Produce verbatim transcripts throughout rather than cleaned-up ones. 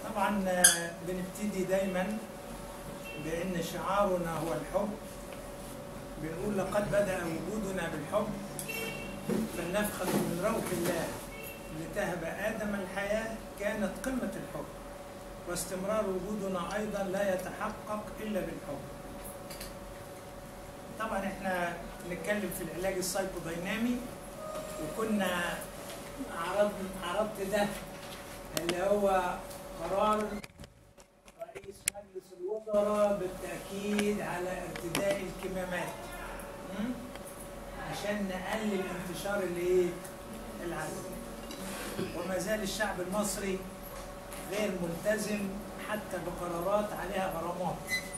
طبعا بنبتدي دايما بأن شعارنا هو الحب. بنقول لقد بدأ وجودنا بالحب، فلنفخر من روح الله لتهب آدم الحياة كانت قمة الحب، واستمرار وجودنا أيضا لا يتحقق إلا بالحب. طبعا احنا بنتكلم في العلاج السايكودينامي، وكنا عرض عرضت ده اللي هو قرار رئيس مجلس الوزراء بالتأكيد على ارتداء الكمامات عشان نقلل انتشار الايه؟ العدوى. وما زال الشعب المصري غير ملتزم حتى بقرارات عليها غرامات.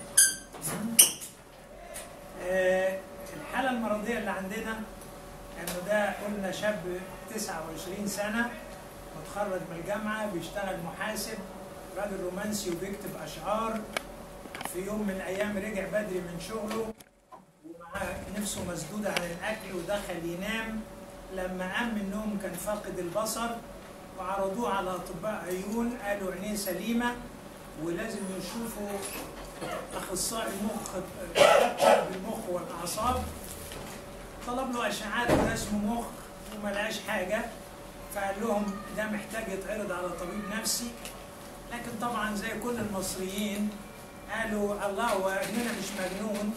أه الحالة المرضية اللي عندنا انه ده قلنا شاب تسعة وعشرين سنة متخرج من الجامعة، بيشتغل محاسب، راجل رومانسي وبيكتب أشعار. في يوم من الأيام رجع بدري من شغله ومعاه نفسه مسدودة عن الأكل ودخل ينام. لما قام من النوم كان فاقد البصر، وعرضوه على أطباء عيون، قالوا عينيه سليمة ولازم يشوفوا أخصائي مخ بالمخ والأعصاب. طلب له أشعات ورسم مخ وما لقاش حاجة، فقال لهم ده محتاج يتعرض على طبيب نفسي. لكن طبعا زي كل المصريين قالوا الله، هو ابننا مش مجنون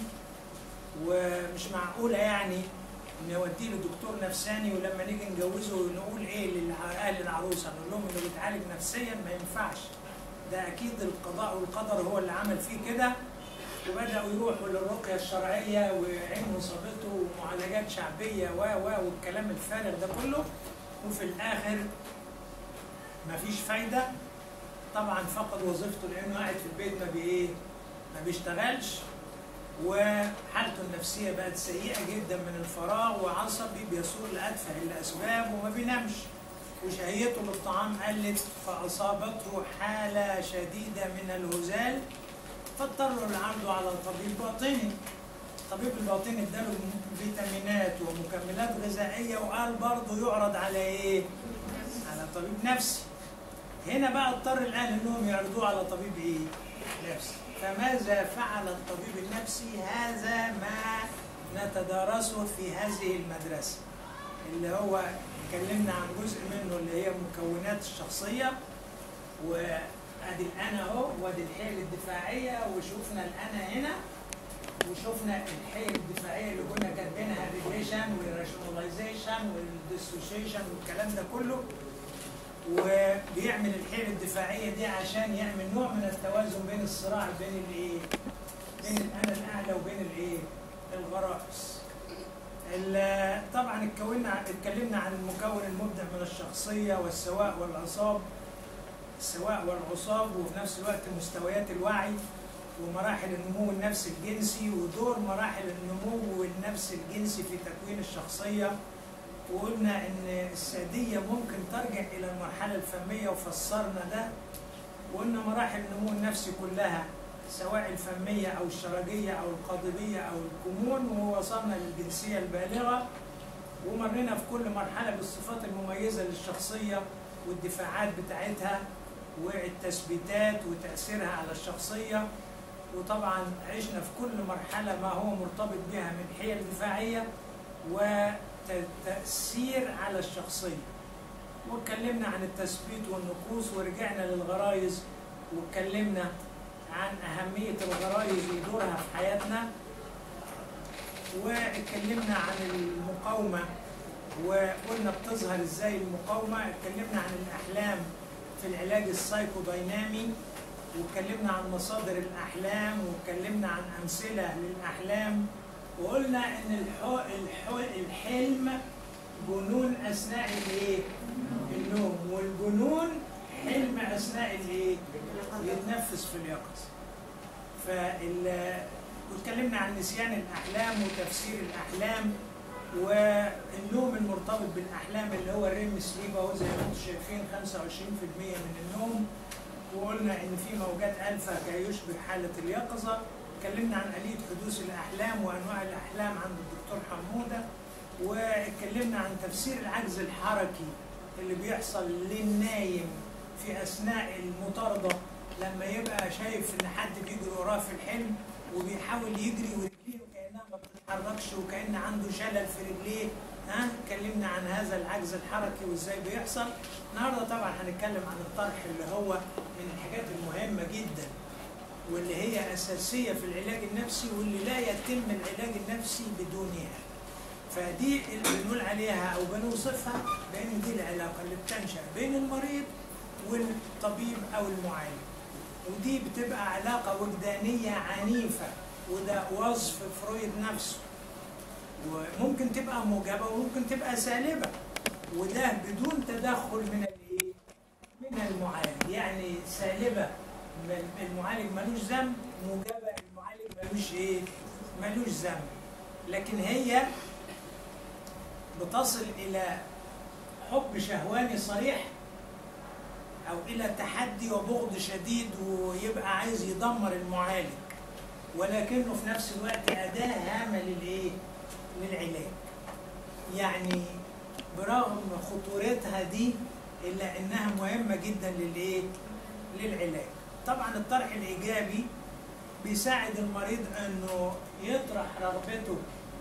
ومش معقولة يعني نوديه لدكتور نفساني ولما نيجي نجوزه نقول ايه لأهل العروسة؟ نقول لهم انه بيتعالج نفسيا؟ ما ينفعش، ده اكيد القضاء والقدر هو اللي عمل فيه كده. وبدأوا يروحوا للرقية الشرعية وعين مصابته ومعالجات شعبية و و والكلام الفارغ ده كله، وفي الآخر مفيش فايدة. طبعا فقد وظيفته لأنه قاعد في البيت ما بإيه؟ ما بيشتغلش، وحالته النفسية بقت سيئة جدا من الفراغ، وعصبي بيصور لأتفه الأسباب وما بينامش، وشهيته للطعام قلت، فأصابته حالة شديدة من الهزال، فاضطروا لعرضه على طبيب باطني. الطبيب الباطني اداله فيتامينات ومكملات غذائية وقال برضه يعرض على ايه؟ على طبيب نفسي. هنا بقى اضطر الآن انهم يعرضوه على طبيب ايه؟ نفسي. فماذا فعل الطبيب النفسي؟ هذا ما نتدارسه في هذه المدرسة، اللي هو اتكلمنا عن جزء منه اللي هي مكونات الشخصية، وادي الأنا اهو، وادي الحيل الدفاعية، وشوفنا الأنا هنا، وشوفنا الحيل الدفاعية اللي كنا كاتبينها الريليشن والراشوناليزيشن والديسوشيشن والكلام ده كله. وبيعمل الحيل الدفاعية دي عشان يعمل نوع من التوازن بين الصراع بين الايه؟ بين الأنا الأعلى وبين الايه؟ الغرائز. طبعا اتكلمنا اتكلمنا عن المكون المبدع من الشخصية والسواء والعصاب، السواء والعصاب، وفي نفس الوقت مستويات الوعي ومراحل النمو النفسي الجنسي ودور مراحل النمو النفسي الجنسي في تكوين الشخصية. وقلنا ان السادية ممكن ترجع الى المرحلة الفمية وفسرنا ده، وقلنا مراحل النمو النفسي كلها سواء الفمية او الشرجية او القاضبية او الكمون، ووصلنا للجنسية البالغة، ومرينا في كل مرحلة بالصفات المميزة للشخصية والدفاعات بتاعتها والتثبيتات وتأثيرها على الشخصية. وطبعا عشنا في كل مرحلة ما هو مرتبط بها من حيل دفاعية وتأثير على الشخصية، واتكلمنا عن التثبيت والنقوص، ورجعنا للغرائز واتكلمنا عن أهمية الغرائز ودورها في حياتنا، واتكلمنا عن المقاومة وقلنا بتظهر ازاي المقاومة. اتكلمنا عن الأحلام في العلاج السايكودينامي، واتكلمنا عن مصادر الأحلام، واتكلمنا عن أمثلة للأحلام، وقلنا إن الحو... الحو... الحلم جنون أثناء الإيه؟ النوم، والجنون حلم أثناء الإيه؟ يتنفس في اليقظة. فال... واتكلمنا عن نسيان الأحلام وتفسير الأحلام، والنوم المرتبط بالأحلام اللي هو الريم سليب اهو زي ما انتم شايفين خمسة وعشرين بالمئة من النوم. وقلنا إن في موجات ألفا كيشبه حالة اليقظة. اتكلمنا عن آلية حدوث الأحلام وأنواع الأحلام عند الدكتور حمودة، واتكلمنا عن تفسير العجز الحركي اللي بيحصل للنايم في اثناء المطارده لما يبقى شايف ان حد بيجري وراه في الحلم وبيحاول يجري ورجليه كانها ما بتتحركش وكان عنده شلل في رجليه. ها اتكلمنا عن هذا العجز الحركي وازاي بيحصل. النهارده طبعا هنتكلم عن الطرح اللي هو من الحاجات المهمه جدا واللي هي اساسيه في العلاج النفسي واللي لا يتم العلاج النفسي بدونها. فدي اللي بنقول عليها او بنوصفها بان دي العلاقه اللي بتنشا بين المريض والطبيب او المعالج، ودي بتبقى علاقه وجدانيه عنيفه، وده وصف فرويد نفسه. وممكن تبقى موجبه وممكن تبقى سالبه، وده بدون تدخل من الايه؟ من المعالج. يعني سالبه المعالج ملوش ذنب، موجبه المعالج ملوش ايه؟ ملوش ذنب. لكن هي بتصل الى حب شهواني صريح او الى تحدي وبغض شديد ويبقى عايز يدمر المعالج، ولكنه في نفس الوقت اداه هامه للايه؟ للعلاج. يعني برغم خطورتها دي الا انها مهمه جدا للايه؟ للعلاج. طبعا الطرح الايجابي بيساعد المريض انه يطرح رغبته،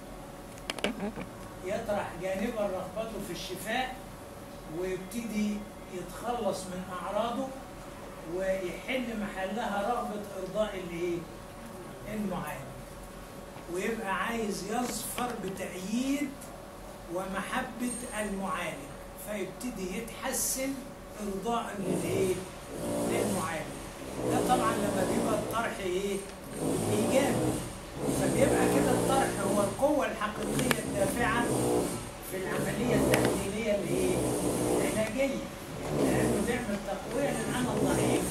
يطرح جانبا رغبته في الشفاء ويبتدي يتخلص من اعراضه ويحل محلها رغبه ارضاء الايه؟ المعالج. ويبقى عايز يظفر بتأييد ومحبه المعالج فيبتدي يتحسن ارضاء للايه؟ للمعالج. ده طبعا لما بيبقى الطرح ايه؟ ايجابي. فبيبقى كده الطرح هو القوه الحقيقيه الدافعه في العمليه التحليليه الايه؟ العلاجيه. لانه بيعمل تقويه للعمل الضعيف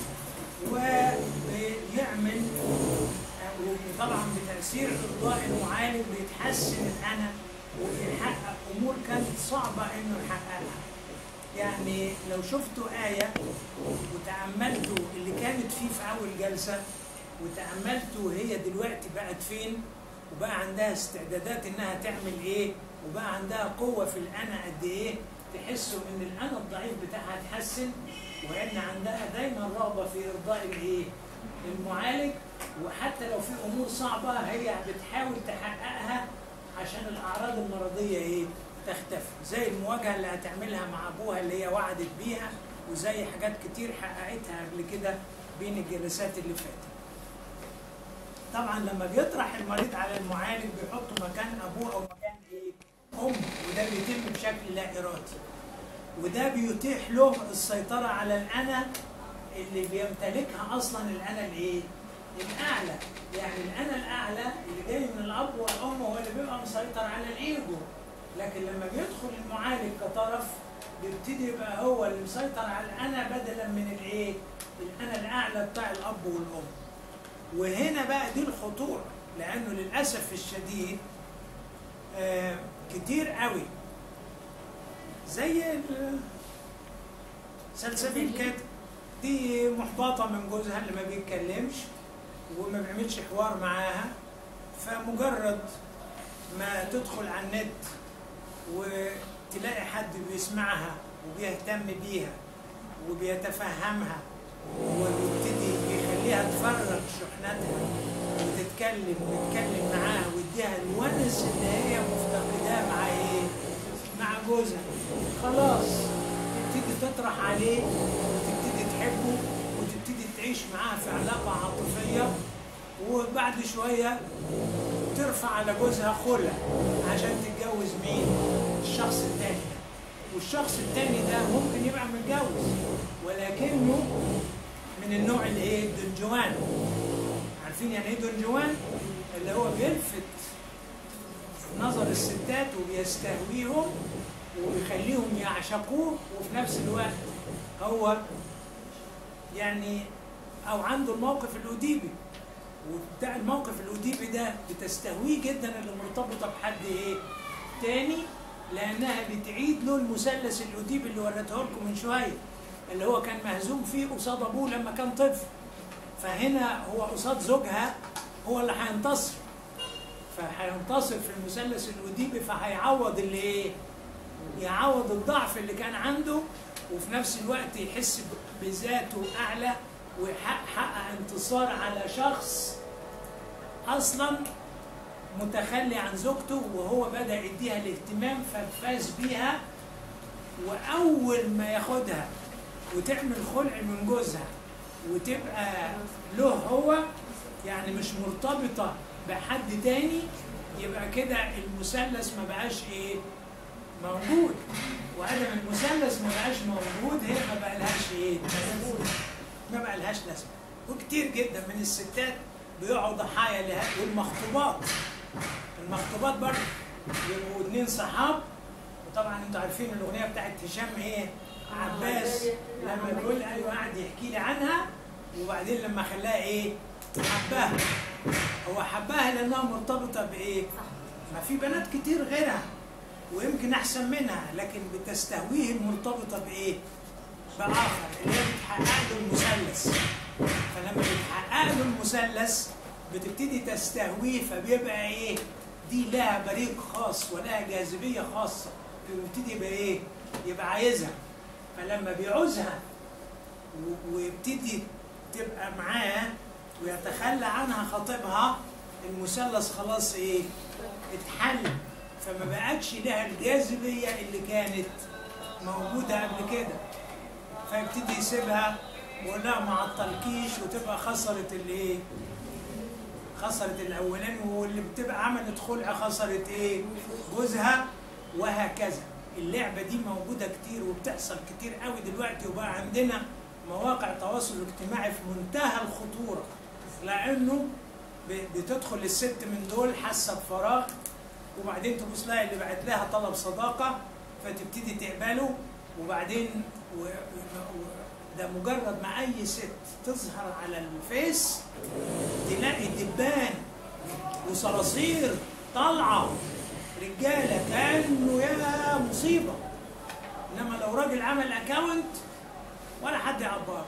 وبيعمل وطبعا بتاثير ارضاء المعالج بيتحسن الانا وبيحقق امور كانت صعبه انه يحققها. يعني لو شفتوا آية وتأملتوا اللي كانت فيه في أول جلسة وتأملتوا هي دلوقتي بقت فين وبقى عندها استعدادات إنها تعمل إيه وبقى عندها قوة في الأنا قد إيه، تحسوا إن الأنا الضعيف بتاعها اتحسن وإن عندها دايما رغبة في إرضاء الإيه؟ المعالج. وحتى لو في أمور صعبة هي بتحاول تحققها عشان الأعراض المرضية إيه؟ تختفي. زي المواجهه اللي هتعملها مع ابوها اللي هي وعدت بيها، وزي حاجات كتير حققتها قبل كده بين الجلسات اللي فاتت. طبعا لما بيطرح المريض على المعالج بيحطه مكان ابوه او مكان ايه؟ ام، وده بيتم بشكل لا ارادي. وده بيتيح له السيطره على الانا اللي بيمتلكها اصلا الانا الايه؟ الاعلى. يعني الانا الاعلى اللي جاي من الاب والام هو اللي بيبقى مسيطر على الايجو. لكن لما بيدخل المعالج كطرف بيبتدي يبقى هو اللي مسيطر على الانا بدلا من الايه؟ الانا الاعلى بتاع الاب والام. وهنا بقى دي الخطوره، لانه للاسف الشديد آه كتير قوي زي سلسبيل كده، دي محبطه من جوزها اللي ما بيتكلمش وما بيعملش حوار معاها، فمجرد ما تدخل على النت وتلاقي حد بيسمعها وبيهتم بيها وبيتفهمها وبيبتدي يخليها تفرغ شحنتها وتتكلم ويتكلم معاها ويديها الونس اللي هي مفتقداه مع ايه؟ مع جوزها، خلاص تبتدي تطرح عليه وتبتدي تحبه وتبتدي تعيش معاه في علاقه عاطفيه، وبعد شويه ترفع على جوزها خلع عشان تتجوز مين؟ الشخص التاني ده. والشخص التاني ده ممكن يبقى متجوز ولكنه من النوع اللي ايه؟ الدنجوان. عارفين يعني ايه دنجوان؟ اللي هو بيلفت نظر الستات وبيستهويهم وبيخليهم يعشقوه، وفي نفس الوقت هو يعني او عنده الموقف الأديبي، وبتاع الموقف الأديبي ده بتستهويه جدا اللي مرتبطه بحد ايه؟ تاني، لانها بتعيد له المثلث الأديبي اللي وريته لكم من شويه، اللي هو كان مهزوم فيه قصاد ابوه لما كان طفل. فهنا هو قصاد زوجها هو اللي هينتصر، فهينتصر في المثلث الأديبي، فهيعوض اللي ايه؟ يعوض الضعف اللي كان عنده وفي نفس الوقت يحس بذاته اعلى ويحقق انتصار على شخص اصلا متخلي عن زوجته وهو بدأ يديها الاهتمام ففاز بيها، واول ما ياخدها وتعمل خلع من جوزها وتبقى له هو، يعني مش مرتبطة بحد تاني، يبقى كده المثلث ما بقاش ايه؟ موجود. وعدم المثلث ما بقاش موجود، هي ما بقى لهاش ايه؟ ما بقى لهاش لازمة. وكتير جدا من الستات بيقعوا ضحايا لها. والمخطوبات المخطوبات برضه بيبقوا اتنين صحاب، وطبعا انتوا عارفين الاغنيه بتاعت هشام ايه؟ عباس لما بيقول ايوه قاعد يحكي لي عنها، وبعدين لما خلاها ايه؟ حباها. هو حباها لانها مرتبطه بايه؟ ما في بنات كتير غيرها ويمكن احسن منها، لكن بتستهويه المرتبطه بايه؟ باخر، اللي هي بتحقق له المثلث. فلما بتحقق له المثلث بتبتدي تستهويه، فبيبقى ايه؟ دي لها بريق خاص ولها جاذبيه خاصه، فبيبتدي يبقى ايه؟ يبقى عايزها. فلما بيعوزها ويبتدي تبقى معاه ويتخلى عنها خطيبها، المثلث خلاص ايه؟ اتحل، فما بقتش لها الجاذبيه اللي كانت موجوده قبل كده، فيبتدي يسيبها ويقول لها ما عطلكيش، وتبقى خسرت الايه؟ خسرت الاولاني، واللي بتبقى عملت خلع خسرت ايه؟ جوزها، وهكذا. اللعبه دي موجوده كتير وبتحصل كتير قوي دلوقتي، وبقى عندنا مواقع تواصل اجتماعي في منتهى الخطوره، لانه بتدخل الست من دول حاسه بفراغ، وبعدين تبص لها اللي بعت لها طلب صداقه فتبتدي تقبله، وبعدين و... ده مجرد ما اي ست تظهر على الفيس تلاقي دبان وصراصير طالعه رجاله كانه يا مصيبه. انما لو راجل عمل اكاونت ولا حد يعبره.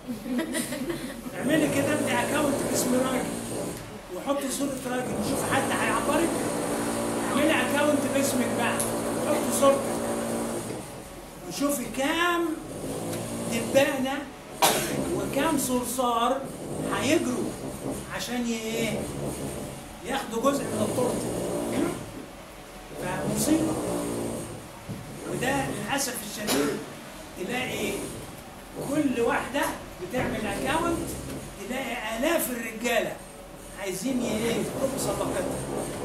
اعملي كده انت اكاونت باسم راجل وحطي صوره راجل وشوف حد هيعبرك. اعملي اكاونت باسمك بقى وحطي صورتك وشوفي كام دبانه وكام صرصار هيجروا عشان ايه؟ ياخدوا جزء من التورته. فمصيبه. وده للاسف الشديد تلاقي كل واحده بتعمل اكاونت تلاقي الاف الرجاله عايزين ايه؟ يطلبوا صداقتها.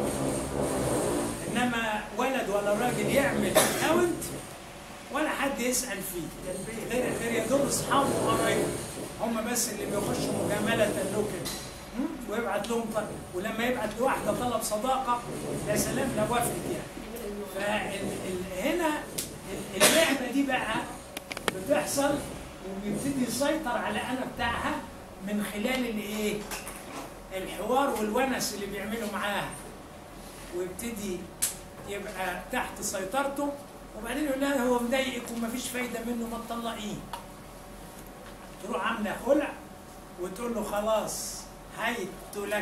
انما ولد ولا راجل يعمل اكاونت ولا حد يسأل فيه، غير غير يا دوب اصحابه وقرايبه هم بس اللي بيخشوا مجامله له كده ويبعت لهم طلب، ولما يبعت لواحده طلب صداقه يا سلام لو وافقت يعني. فهنا اللعبه دي بقى بتحصل وبيبتدي يسيطر على انا بتاعها من خلال الايه؟ الحوار والونس اللي بيعمله معاها، ويبتدي يبقى تحت سيطرته، وبعدين يقول لها هو مضايقك ومفيش فايده منه ما تطلقيه. تروح عامله خلع وتقول له خلاص هيت لك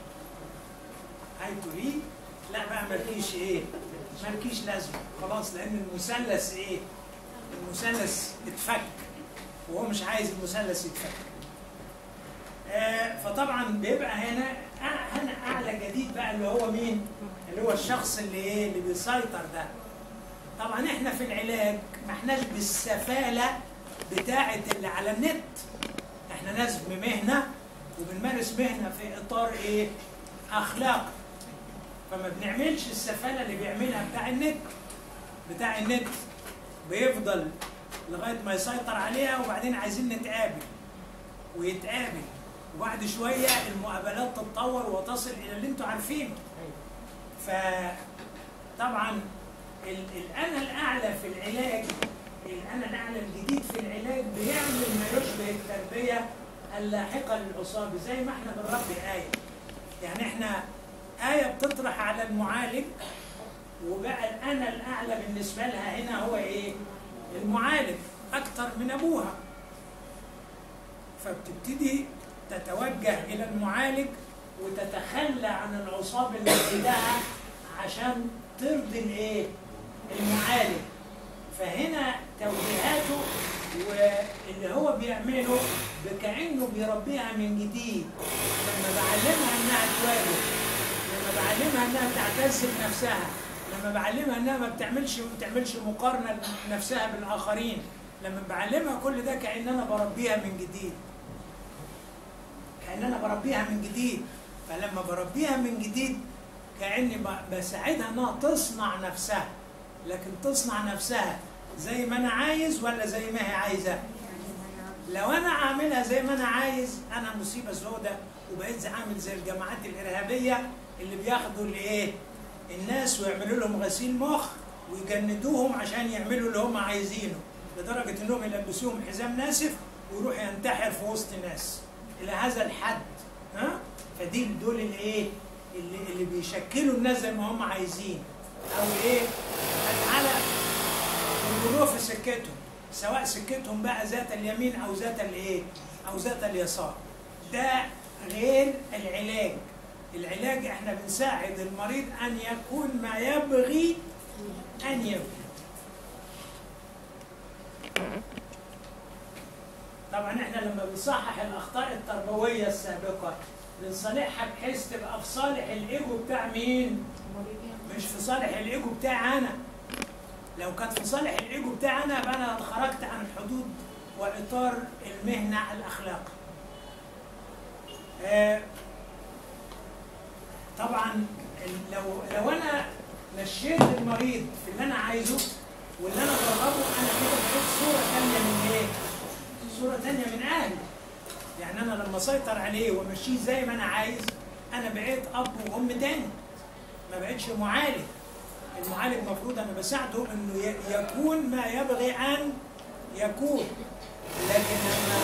هيت لي، لا بقى مالكيش ايه؟ مالكيش لازمه خلاص، لان المثلث ايه؟ المثلث اتفك وهو مش عايز المثلث يتفك. آه فطبعا بيبقى هنا هنا اعلى جديد بقى اللي هو مين؟ اللي هو الشخص اللي ايه؟ اللي بيسيطر ده. طبعا احنا في العلاج ما احناش بالسفاله بتاعه اللي على النت، احنا ناس بمهنه وبنمارس مهنه في اطار ايه؟ اخلاق، فما بنعملش السفاله اللي بيعملها بتاع النت. بتاع النت بيفضل لغايه ما يسيطر عليها، وبعدين عايزين نتقابل ويتقابل، وبعد شويه المقابلات تتطور وتصل الى اللي انتوا عارفينه. فطبعا الأنا الأعلى في العلاج، الأنا الأعلى الجديد في العلاج بيعمل ما يشبه التربية اللاحقة للعصابة، زي ما احنا بنربي آية. يعني احنا آية بتطرح على المعالج، وبقى الأنا الأعلى بالنسبة لها هنا هو إيه؟ المعالج أكتر من أبوها. فبتبتدي تتوجه إلى المعالج وتتخلى عن العصابة اللي عندها عشان ترضي الايه؟ المعالج. فهنا توجيهاته واللي هو بيعمله كأنه بيربيها من جديد. لما بعلمها انها تواجه، لما بعلمها انها تعتز بنفسها، لما بعلمها انها ما بتعملش ما بتعملش مقارنه نفسها بالاخرين، لما بعلمها كل ده كأن انا بربيها من جديد. كأن انا بربيها من جديد. فلما بربيها من جديد كأني بساعدها انها تصنع نفسها. لكن تصنع نفسها زي ما انا عايز ولا زي ما هي عايزه؟ لو انا عاملها زي ما انا عايز انا مصيبه سوداء، وبقيت عامل زي الجماعات الارهابيه اللي بياخدوا الايه؟ الناس ويعملوا لهم غسيل مخ ويجندوهم عشان يعملوا اللي هم عايزينه، لدرجه انهم يلبسوهم حزام ناسف ويروح ينتحر في وسط ناس الى هذا الحد. ها؟ فدي دول الايه؟ اللي, اللي بيشكلوا الناس زي ما هم عايزين، او ايه؟ على يجروه في سكتهم، سواء سكتهم بقى ذات اليمين او ذات الايه؟ او ذات اليسار. ده غير العلاج. العلاج احنا بنساعد المريض ان يكون ما يبغي ان يكون. طبعا احنا لما بنصحح الاخطاء التربويه السابقه بنصالحها بحيث تبقى في صالح الايجو بتاع مين؟ مش في صالح الايجو بتاعي انا. لو كانت في صالح الايجو بتاعي انا يبقى انا خرجت عن حدود واطار المهنه الاخلاقي. آه طبعا لو لو انا مشيت المريض في اللي انا عايزه واللي انا برغبه، انا كده بقيت صوره ثانيه من ايه؟ صوره ثانيه من اهلي. يعني انا لما اسيطر عليه وامشيه زي ما انا عايز انا بقيت اب وام تاني، ما بقتش معالج. المعالج المفروض انا بساعده انه يكون ما يبغي ان يكون، لكن لما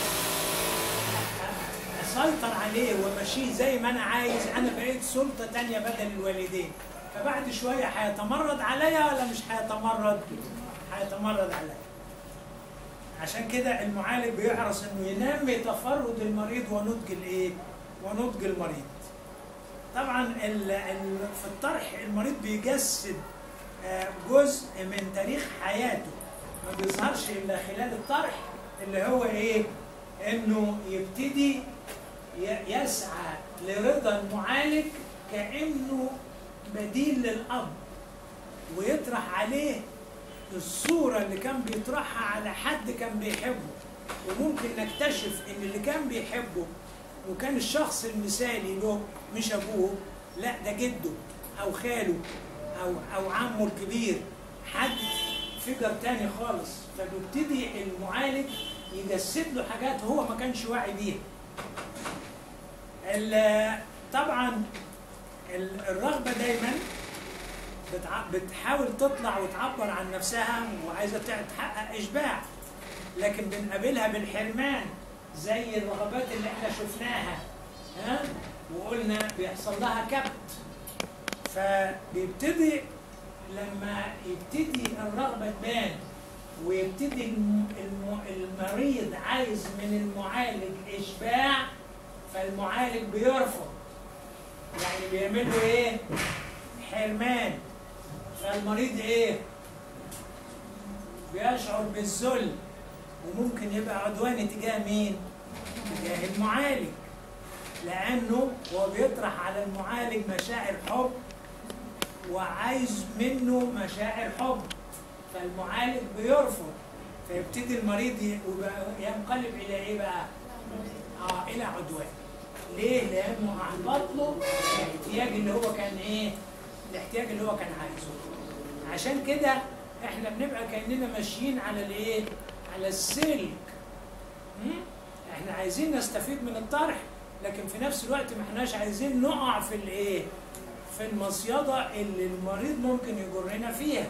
اسيطر عليه وامشيه زي ما انا عايز انا بقيت سلطه تانيه بدل الوالدين. فبعد شويه هيتمرد عليا ولا مش هيتمرد؟ هيتمرد عليا. عشان كده المعالج بيحرص انه ينمي تفرد المريض ونضج الايه؟ ونضج المريض. طبعا ال ال في الطرح المريض بيجسد جزء من تاريخ حياته ما بيظهرش الا خلال الطرح، اللي هو ايه؟ انه يبتدي يسعى لرضا المعالج كانه بديل للاب، ويطرح عليه الصوره اللي كان بيطرحها على حد كان بيحبه. وممكن نكتشف ان اللي كان بيحبه وكان الشخص المثالي له مش ابوه، لا ده جده او خاله او او عمه الكبير، حد فيجر تاني خالص. فبيبتدي المعالج يجسد له حاجات هو ما كانش واعي بيها. طبعا الرغبه دايما بتحاول تطلع وتعبر عن نفسها وعايزه تحقق اشباع، لكن بنقابلها بالحرمان زي الرغبات اللي احنا شفناها. ها؟ وقلنا بيحصل لها كبت. فبيبتدي لما يبتدي الرغبه تبان ويبتدي المريض عايز من المعالج اشباع، فالمعالج بيرفض، يعني بيعمل له ايه؟ حرمان. فالمريض ايه؟ بيشعر بالذل، وممكن يبقى عدواني تجاه مين؟ تجاه المعالج، لانه هو بيطرح على المعالج مشاعر حب وعايز منه مشاعر حب، فالمعالج بيرفض. فيبتدي المريض ينقلب الى ايه بقى؟ اه الى عدوان. ليه؟ لانه احبط له الاحتياج اللي هو كان ايه؟ الاحتياج اللي هو كان عايزه. عشان كده احنا بنبقى كاننا ماشيين على الايه؟ على السلك. احنا عايزين نستفيد من الطرح، لكن في نفس الوقت ما احناش عايزين نقع في الايه؟ في المصيده اللي المريض ممكن يجرنا فيها.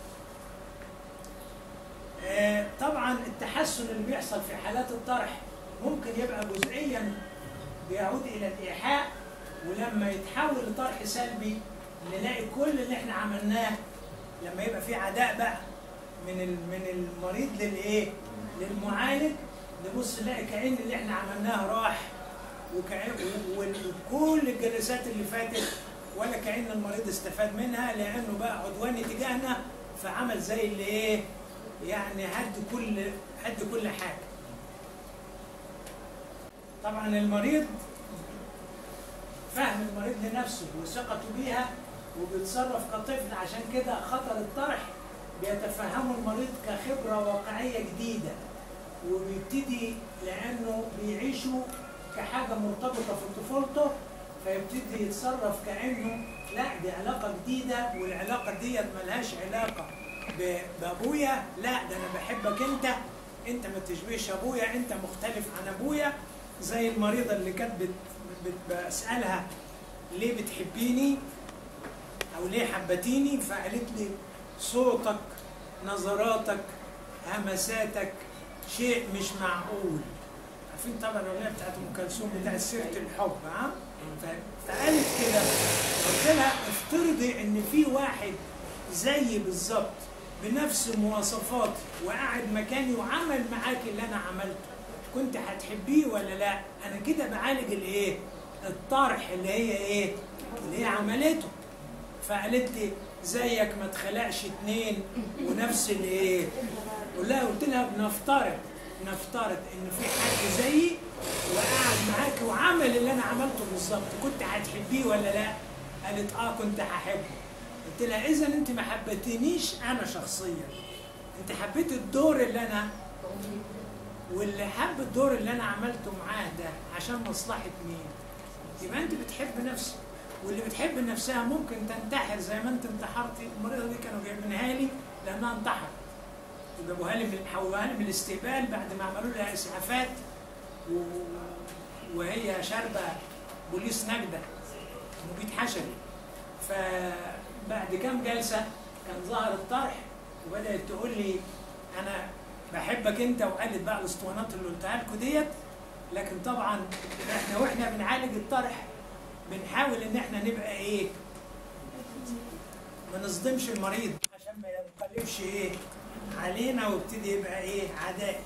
آه طبعا التحسن اللي بيحصل في حالات الطرح ممكن يبقى جزئيا بيعود الى الايحاء، ولما يتحول لطرح سلبي نلاقي كل اللي احنا عملناه لما يبقى في عداء بقى من من المريض للايه؟ للمعالج، نبص نلاقي كأن اللي احنا عملناه راح، وكأن وكل الجلسات اللي فاتت ولا كأن المريض استفاد منها، لانه بقى عدواني تجاهنا، فعمل زي اللي ايه؟ يعني هد كل هد كل حاجه. طبعا المريض فهم المريض لنفسه وثقته بيها وبيتصرف كطفل، عشان كده خطر الطرح بيتفهمه المريض كخبره واقعيه جديده، وبيبتدي لانه بيعيشه كحاجه مرتبطه في طفولته، فيبتدي يتصرف كانه لا دي علاقه جديده، والعلاقه ديت ملهاش علاقه بابويا، لا ده انا بحبك انت، انت ما تشبهش ابويا، انت مختلف عن ابويا. زي المريضه اللي كانت بسالها ليه بتحبيني او ليه حبتيني، فقالت لي صوتك، نظراتك، همساتك شيء مش معقول. عارفين طبعا الاغنيه بتاعت ام كلثوم بتاعت سيره الحب، ها؟ فقالت كده، قلت لها افترضي ان في واحد زيي بالظبط بنفس مواصفاتي وقاعد مكاني وعمل معاكي اللي انا عملته، كنت هتحبيه ولا لا؟ انا كده بعالج الايه؟ الطرح اللي هي ايه؟ اللي هي عملته. فقالت لي زيك ما اتخلقش اتنين ونفس الايه؟ ولا قلت لها بنفترض نفترض ان في حد زيي وقاعد معاكي وعمل اللي انا عملته بالظبط، كنت هتحبيه ولا لا؟ قالت اه كنت هحبه. قلت لها اذا انت ما حبيتنيش انا شخصيا، انت حبيت الدور اللي انا، واللي حب الدور اللي انا عملته معاه ده عشان مصلحه مين؟ يبقى انت بتحب نفسك، واللي بتحب نفسها ممكن تنتحر زي ما انت انتحرتي. المريضه دي كانوا جايبينها لي لانها انتحرت، وجابوها لي من حولوها لي من الاستقبال بعد ما عملوا لها اسعافات و... وهي شاربه بوليس نجده مبيد حشري. فبعد كام جلسه كان ظهر الطرح وبدات تقول لي انا بحبك انت، وقالت بقى الاسطوانات اللي قلتها لكم ديت. لكن طبعا احنا واحنا بنعالج الطرح بنحاول ان احنا نبقى ايه؟ ما نصدمش المريض عشان ما ينقلبش ايه؟ علينا ويبتدي يبقى ايه؟ عدائي.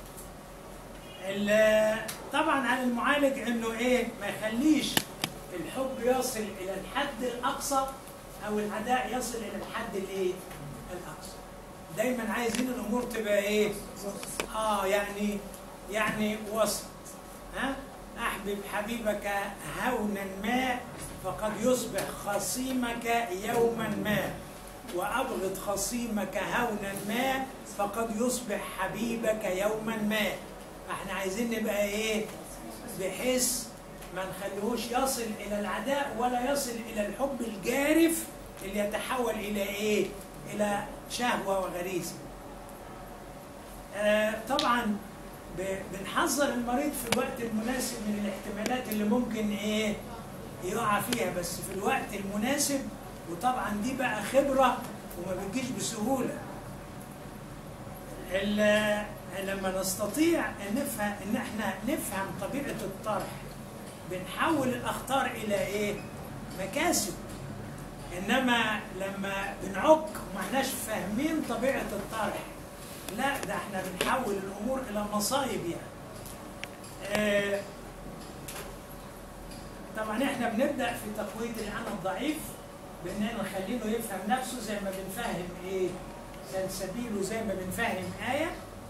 طبعا على المعالج انه ايه؟ ما يخليش الحب يصل الى الحد الاقصى او العداء يصل الى الحد الايه؟ الاقصى. دايما عايزين الامور تبقى ايه؟ اه يعني يعني وسط. ها؟ احبب حبيبك هونا ما فقد يصبح خصيمك يوما ما، وابغض خصيمك هونا ما فقد يصبح حبيبك يوما ما. احنا عايزين نبقى ايه؟ بحيث ما نخليهوش يصل الى العداء ولا يصل الى الحب الجارف اللي يتحول الى ايه؟ الى شهوه وغريزه. آه طبعا بنحذر المريض في الوقت المناسب من الاحتمالات اللي ممكن ايه؟ يقع فيها، بس في الوقت المناسب. وطبعا دي بقى خبره وما بتجيش بسهوله. لما نستطيع ان نفهم ان احنا نفهم طبيعه الطرح بنحول الاخطار الى ايه؟ مكاسب. انما لما بنعك وما احناش فاهمين طبيعه الطرح، لا ده احنا بنحول الامور الى مصايب يعني. اه طبعا احنا بنبدا في تقويه الانا الضعيف باننا نخليه يفهم نفسه زي ما بنفهم ايه؟ سلسبيل، وزي ما بنفهم آية،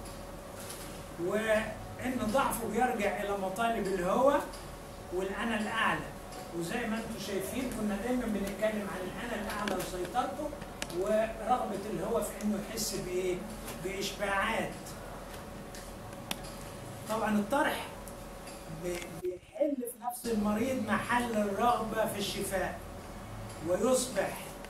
وإن ضعفه بيرجع إلى مطالب الهوى والأنا الأعلى. وزي ما أنتم شايفين كنا دايما بنتكلم عن الأنا الأعلى وسيطرته ورغبة الهوى في إنه يحس بإيه؟ بإشباعات. طبعا الطرح بيحل في نفس المريض محل الرغبة في الشفاء، ويصبح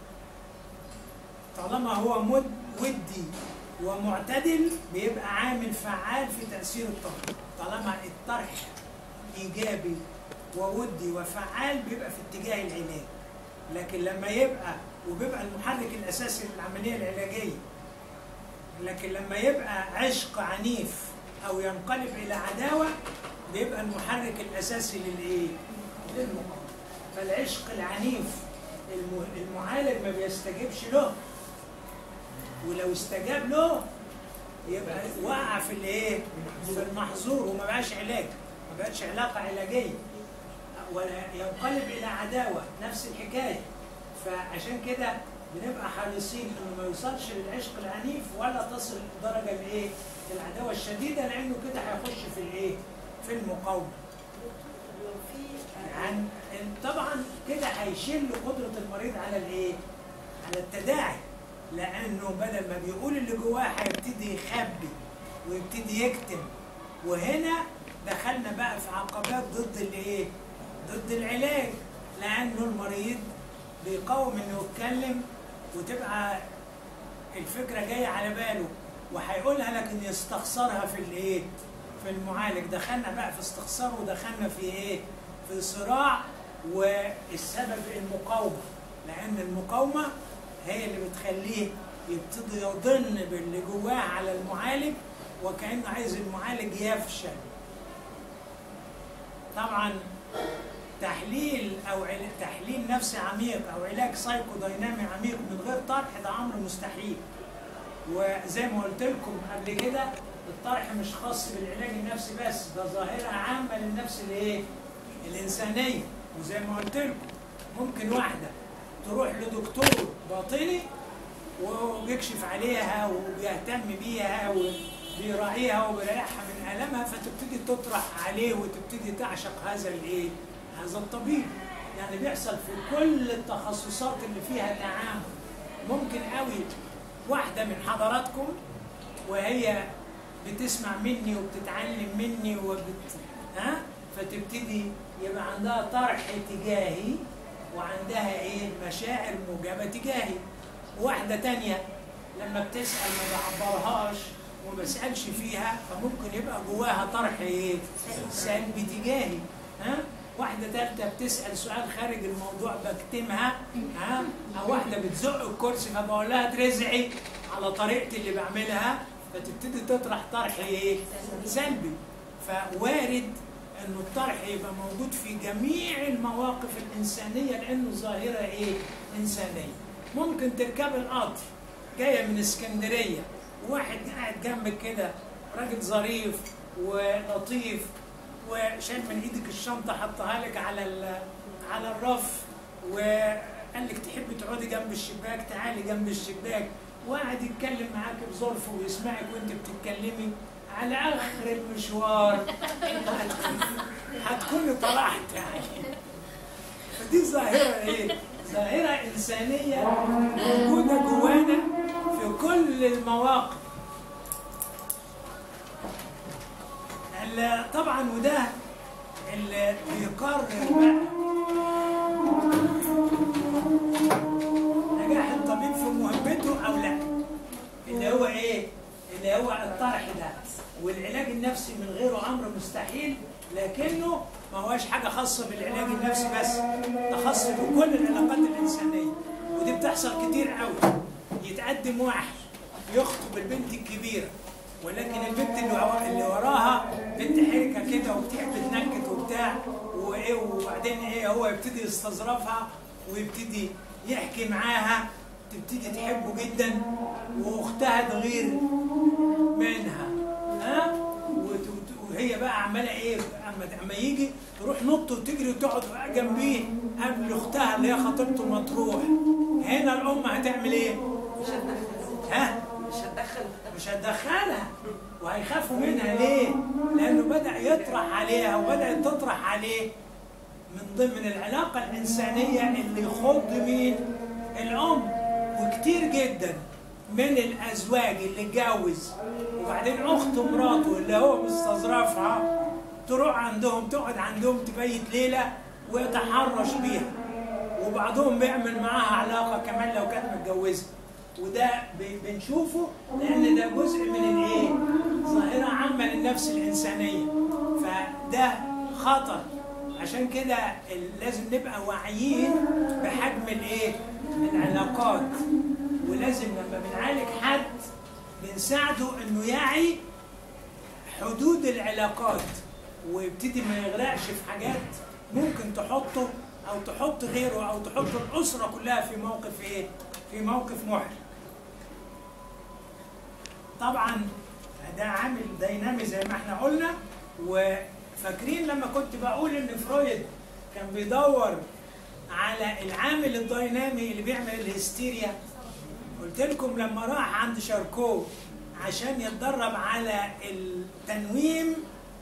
طالما هو مد ودي ومعتدل بيبقى عامل فعال في تأثير الطرح. طالما الطرح إيجابي وودي وفعال بيبقى في اتجاه العلاج. لكن لما يبقى وبيبقى المحرك الأساسي للعملية العلاجية، لكن لما يبقى عشق عنيف أو ينقلب إلى عداوة بيبقى المحرك الأساسي للإيه؟ للمقاومة. فالعشق العنيف المعالج ما بيستجيبش له، ولو استجاب له يبقى وقع في الايه؟ في المحظور وما بقاش علاج، ما بقاش علاقه علاجيه، ولا ينقلب الى عداوه، نفس الحكايه. فعشان كده بنبقى حريصين انه ما يوصلش للعشق العنيف ولا تصل لدرجه الايه؟ العداوه الشديده، لانه كده هيخش في الايه؟ في المقاومه. يعني طبعا كده هيشل قدره المريض على الايه؟ على التداعي، لانه بدل ما بيقول اللي جواه هيبتدي يخبي ويبتدي يكتم. وهنا دخلنا بقى في عقبات ضد الايه؟ ضد العلاج، لانه المريض بيقاوم انه يتكلم وتبقى الفكره جايه على باله وهيقولها، لكن يستخسرها في الايه؟ في المعالج. دخلنا بقى في استخسار ودخلنا في ايه؟ في صراع، والسبب المقاومه، لان المقاومه هي اللي بتخليه يبتدي يضن باللي جواه على المعالج وكأنه عايز المعالج يفشل. طبعا تحليل او تحليل نفسي عميق او علاج سايكو داينامي عميق من غير طرح ده امر مستحيل. وزي ما قلت لكم قبل كده الطرح مش خاص بالعلاج النفسي بس، ده ظاهره عامه للنفس الايه؟ الانسانيه. وزي ما قلت لكم ممكن واحده تروح لدكتور باطني وبيكشف عليها وبيهتم بيها وبيراعيها وبيريحها من ألمها، فتبتدي تطرح عليه وتبتدي تعشق هذا الايه؟ هذا الطبيب. يعني بيحصل في كل التخصصات اللي فيها تعامل. ممكن قوي واحده من حضراتكم وهي بتسمع مني وبتتعلم مني وبت ها فتبتدي يبقى عندها طرح تجاهي وعندها ايه؟ مشاعر موجبه تجاهي. واحده تانيه لما بتسال ما بعبرهاش وما بسالش فيها، فممكن يبقى جواها طرح ايه؟ سلبي تجاهي. ها؟ واحده ثالثه بتسال سؤال خارج الموضوع بكتمها. ها؟ او واحده بتزق الكرسي فبقول لها ترزعي على طريقتي اللي بعملها، فتبتدي تطرح طرح ايه؟ سلبي. فوارد انه الطرح يبقى موجود في جميع المواقف الانسانيه، لانه ظاهره ايه؟ انسانيه. ممكن تركب القطر جايه من اسكندريه وواحد قاعد جنبك كده راجل ظريف ولطيف وشال من ايدك الشنطه حطها لك على على الرف وقال لك تحبي تقعدي جنب الشباك، تعالي جنب الشباك، وقعد يتكلم معاك بظرف ويسمعك وانت بتتكلمي. على اخر المشوار هتكوني طلعت يعني. فدي ظاهره ايه؟ ظاهره انسانيه موجوده جوانا في كل المواقف. طبعا وده اللي بيقرر بقى نجاح الطبيب في مهمته او لا، اللي هو ايه؟ اللي هو الطرح ده. والعلاج النفسي من غيره امر مستحيل، لكنه ما هوش حاجه خاصه بالعلاج النفسي بس، ده خاص بكل العلاقات الانسانيه. ودي بتحصل كتير قوي. يتقدم واحد يخطب البنت الكبيره، ولكن البنت اللي اللي وراها بنت حركه كده وبتحب تنكت وبتاع وايه، وبعدين ايه هو يبتدي يستظرفها ويبتدي يحكي معاها، تبتدي تحبه جدا واختها تغير منها. ها؟ وهي بقى عماله ايه؟ اما اما يجي تروح نط وتجري وتقعد جنبيه قبل اختها اللي هي خطيبته ما تروح. هنا الام هتعمل ايه؟ مش هتدخل. ها؟ مش هتدخل. مش هتدخلها. وهيخافوا منها ليه؟ لانه بدأ يطرح عليها وبدأت تطرح عليه من ضمن العلاقه الانسانيه اللي يخض مين؟ الام. وكتير جدا من الازواج اللي اتجوز وبعدين اخت مراته اللي هو مستظرفها تروح عندهم تقعد عندهم تبيت ليله ويتحرش بيها، وبعضهم بيعمل معاها علاقه كمان لو كانت متجوزه. وده بنشوفه لان ده جزء من الايه؟ ظاهره عامه للنفس الانسانيه. فده خطر. عشان كده لازم نبقى واعيين بحجم الايه؟ العلاقات. ولازم لما بنعالج حد بنساعده انه يعي حدود العلاقات ويبتدي ما يغرقش في حاجات ممكن تحطه او تحط غيره او تحط الاسره كلها في موقف ايه؟ في موقف محرج. طبعا ده عامل دينامي زي ما احنا قلنا. وفاكرين لما كنت بقول ان فرويد كان بيدور على العامل الدينامي اللي بيعمل الهستيريا. قلت لكم لما راح عند شاركو عشان يتدرب على التنويم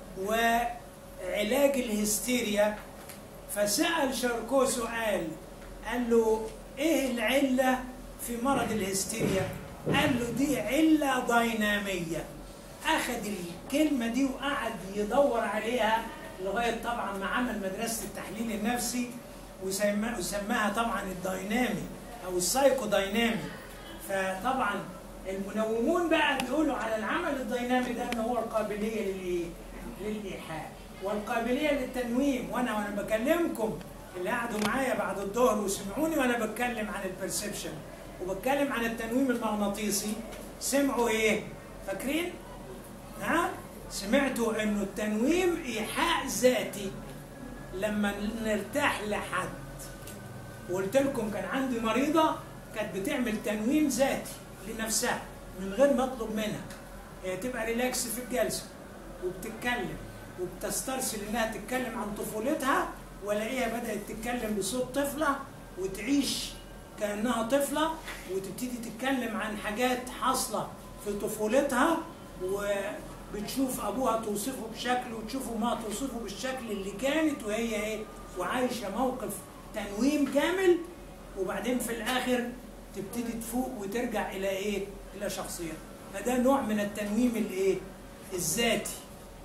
وعلاج الهستيريا، فسأل شاركو سؤال، قال له ايه العلة في مرض الهستيريا؟ قال له دي علة دينامية. أخذ الكلمة دي وقعد يدور عليها لغاية طبعا ما عمل مدرسة التحليل النفسي وسماها طبعا الدينامي أو السايكو دينامي. فطبعا المنومون بقى بيقولوا على العمل الدينامي ده ان هو القابلية للإيه؟ للإيحاء والقابلية للتنويم. وأنا وأنا بكلمكم اللي قعدوا معايا بعد الظهر وسمعوني وأنا بتكلم عن البرسبشن وبتكلم عن التنويم المغناطيسي، سمعوا إيه؟ فاكرين؟ ها؟ سمعتوا إنه التنويم إيحاء ذاتي لما نرتاح لحد. وقلت لكم كان عندي مريضة كانت بتعمل تنويم ذاتي لنفسها من غير ما أطلب منها. هي تبقى ريلاكس في الجلسة وبتتكلم وبتسترسل إنها تتكلم عن طفولتها، والاقيها بدأت تتكلم بصوت طفلة وتعيش كأنها طفلة وتبتدي تتكلم عن حاجات حاصلة في طفولتها، وبتشوف أبوها توصفه بشكل وتشوف أمها توصفه بالشكل اللي كانت وهي إيه وعايشة موقف تنويم كامل، وبعدين في الآخر تبتدي تفوق وترجع إلى إيه؟ إلى شخصيتها. فده نوع من التنويم الإيه؟ الذاتي.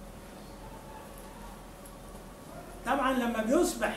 طبعا لما بيصبح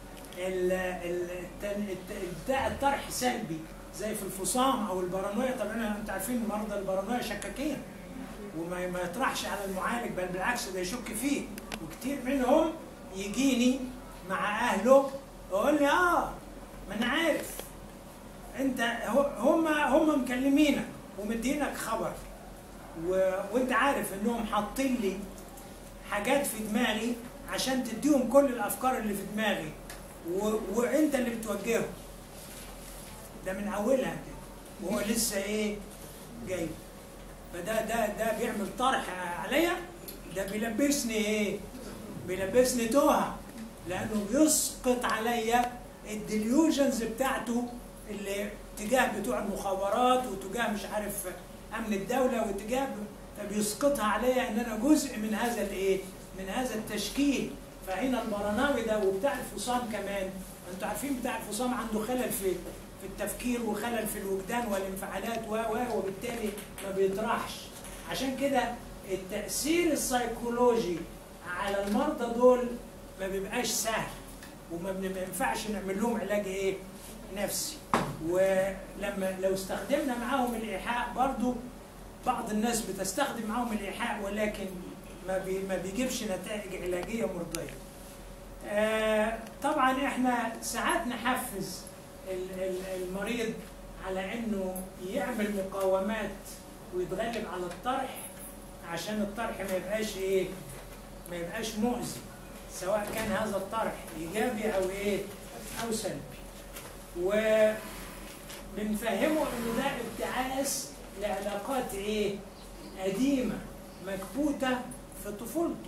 بتاع الطرح سلبي زي في الفصام او البارانويا، طبعا انتوا عارفين مرضى البارانويا شكاكين وما ما يطرحش على المعالج، بل بالعكس ده يشك فيه، وكتير منهم يجيني مع اهله يقول لي اه ما انا عارف انت هم هم مكلمينك ومدينك خبر و... وانت عارف انهم حاطين لي حاجات في دماغي عشان تديهم كل الافكار اللي في دماغي و... وانت اللي بتوجههم. ده من اولها كده وهو لسه ايه جاي. فده ده ده بيعمل طرح عليا، ده بيلبسني ايه؟ بيلبسني توها، لانه بيسقط عليا الديليوجنز بتاعته اللي تجاه بتوع المخابرات وتجاه مش عارف امن الدوله وتجاه، فبيسقطها عليا ان انا جزء من هذا الايه؟ من هذا التشكيل. فهنا البرناوي ده وبتاع الفصام كمان، انتوا عارفين بتاع الفصام عنده خلل في في التفكير وخلل في الوجدان والانفعالات و و وبالتالي ما بيطرحش. عشان كده التأثير السيكولوجي على المرضى دول ما بيبقاش سهل، وما بينفعش نعمل لهم علاج ايه؟ نفسي. ولما لو استخدمنا معاهم الإيحاء برضو، بعض الناس بتستخدم معاهم الإيحاء ولكن ما بي ما بيجيبش نتائج علاجية مرضية. آه طبعا احنا ساعات نحفز المريض على انه يعمل مقاومات ويتغلب على الطرح عشان الطرح ما يبقاش ايه؟ ما يبقاش مؤذي، سواء كان هذا الطرح ايجابي او ايه؟ او سلبي. وبنفهمه انه ده ابتعاث لعلاقات ايه؟ قديمة مكبوتة في طفولته،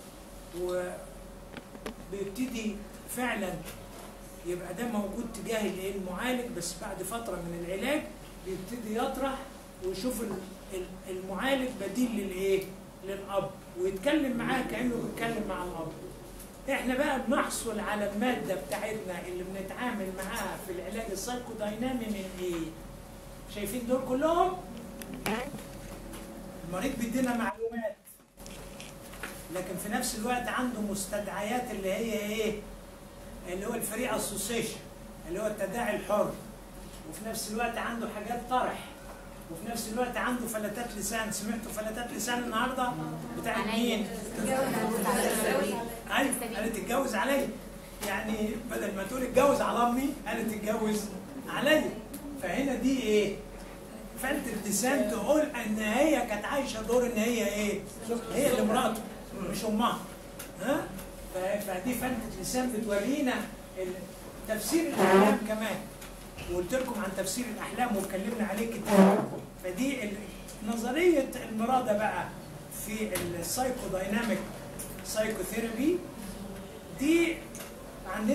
وبيبتدي فعلا يبقى ده موجود تجاه المعالج، بس بعد فترة من العلاج بيبتدي يطرح ويشوف المعالج بديل للايه؟ للأب، ويتكلم معاه كأنه بيتكلم مع الأب. احنا بقى بنحصل على المادة بتاعتنا اللي بنتعامل معاها في العلاج السايكودينامي من ايه؟ شايفين دول كلهم؟ المريض بيدينا معلومات، لكن في نفس الوقت عنده مستدعيات اللي هي ايه؟ اللي هو الفري اسوسيشن، اللي هو التداعي الحر، وفي نفس الوقت عنده حاجات طرح، وفي نفس الوقت عنده فلتات لسان. سمعتوا فلتات لسان النهارده؟ بتاعت مين؟ ايوه قالت اتجوز عليا، يعني بدل ما تقول اتجوز على امي قالت اتجوز عليا. فهنا دي ايه؟ فلتة لسان تقول ان هي كانت عايشه دور ان هي ايه؟ هي اللي مراته مش امها. ها؟ فدي فلتة لسان بتورينا تفسير الاحلام كمان. وقلت لكم عن تفسير الاحلام واتكلمنا عليه كتير. فدي نظريه المراده بقى في السايكودايناميك سايكوثيرابي دي عندنا تثبيت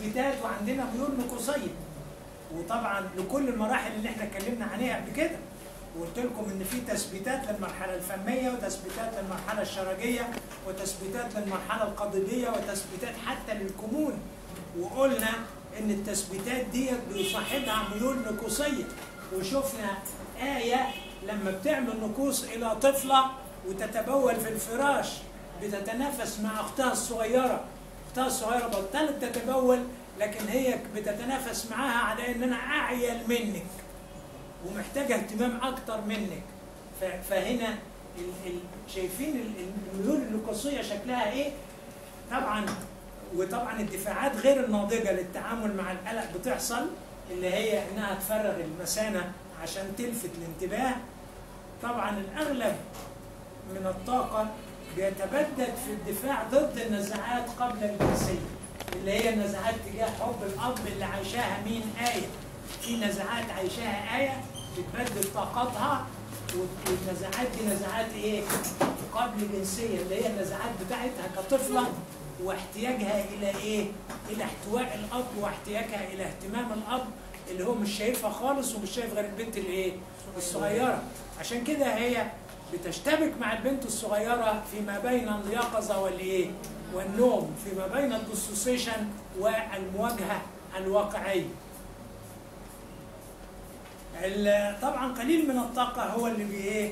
تثبيتات وعندنا ميول نقوصيه. وطبعا لكل المراحل اللي احنا اتكلمنا عليها قبل كده، وقلت لكم ان في تثبيتات للمرحله الفميه وتثبيتات للمرحله الشرجيه وتثبيتات للمرحله القضيبيه وتثبيتات حتى للكمون. وقلنا ان التثبيتات ديت بيصاحبها ميول نقوصيه، وشفنا آية لما بتعمل نقوص إلى طفلة وتتبول في الفراش بتتنافس مع أختها الصغيرة، أختها الصغيرة بطلت تتبول لكن هي بتتنافس معاها على إن أنا أعيل منك ومحتاجة اهتمام أكتر منك. فهنا ال ال شايفين الميول النقوصية شكلها إيه؟ طبعا وطبعا الدفاعات غير الناضجة للتعامل مع القلق بتحصل، اللي هي إنها تفرغ المثانة عشان تلفت الانتباه. طبعا الأغلب من الطاقة بيتبدد في الدفاع ضد النزعات قبل الجنسية، اللي هي النزعات تجاه حب الأب اللي عايشاها مين؟ آية. في نزعات عايشاها آية بتبدد طاقتها، والنزعات دي نزعات إيه؟ قبل جنسية، اللي هي النزعات بتاعتها كطفلة واحتياجها إلى إيه؟ إلى احتواء الأب واحتياجها إلى اهتمام الأب اللي هو مش شايفها خالص ومش شايف غير البنت الايه؟ الصغيره. عشان كده هي بتشتبك مع البنت الصغيره فيما بين اليقظه والايه؟ والنوم، فيما بين الديسوسيشن والمواجهه الواقعيه. طبعا قليل من الطاقه هو اللي بايه؟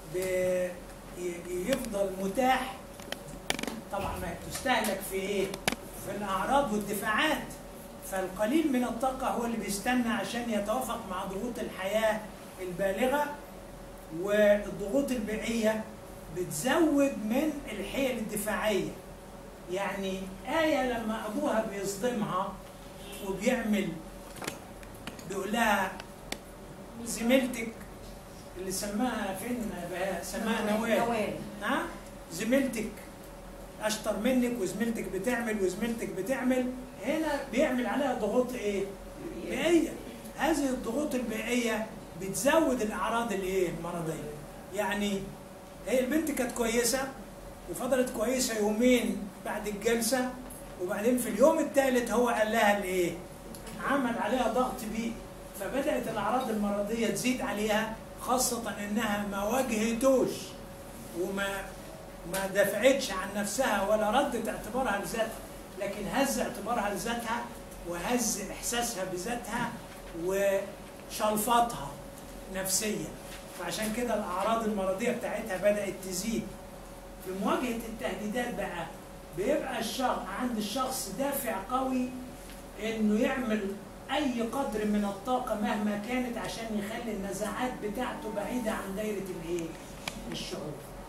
بيفضل متاح. طبعا ما بتستهلك في ايه؟ في الاعراض والدفاعات. فالقليل من الطاقة هو اللي بيستنى عشان يتوافق مع ضغوط الحياة البالغة، والضغوط البيئية بتزود من الحيل الدفاعية. يعني آية لما أبوها بيصدمها وبيعمل بيقول لها زميلتك اللي سماها فين بها؟ سماها نوال. ها؟ زميلتك أشطر منك وزميلتك بتعمل وزميلتك بتعمل. هنا بيعمل عليها ضغوط ايه؟ بيئيه. هذه الضغوط البيئيه بتزود الاعراض الايه؟ المرضيه. يعني هي البنت كانت كويسه وفضلت كويسه يومين بعد الجلسه، وبعدين في اليوم الثالث هو قال لها الايه؟ عمل عليها ضغط بيئي، فبدات الاعراض المرضيه تزيد عليها، خاصه انها ما واجهتوش وما ما دفعتش عن نفسها ولا ردت اعتبارها لذاتها، لكن هز اعتبارها لذاتها وهز احساسها بذاتها وشلفطها نفسيا. فعشان كده الاعراض المرضيه بتاعتها بدات تزيد. في مواجهه التهديدات بقى بيبقى الشخص عند الشخص دافع قوي انه يعمل اي قدر من الطاقه مهما كانت عشان يخلي النزعات بتاعته بعيده عن دايره الايه؟ الشعور.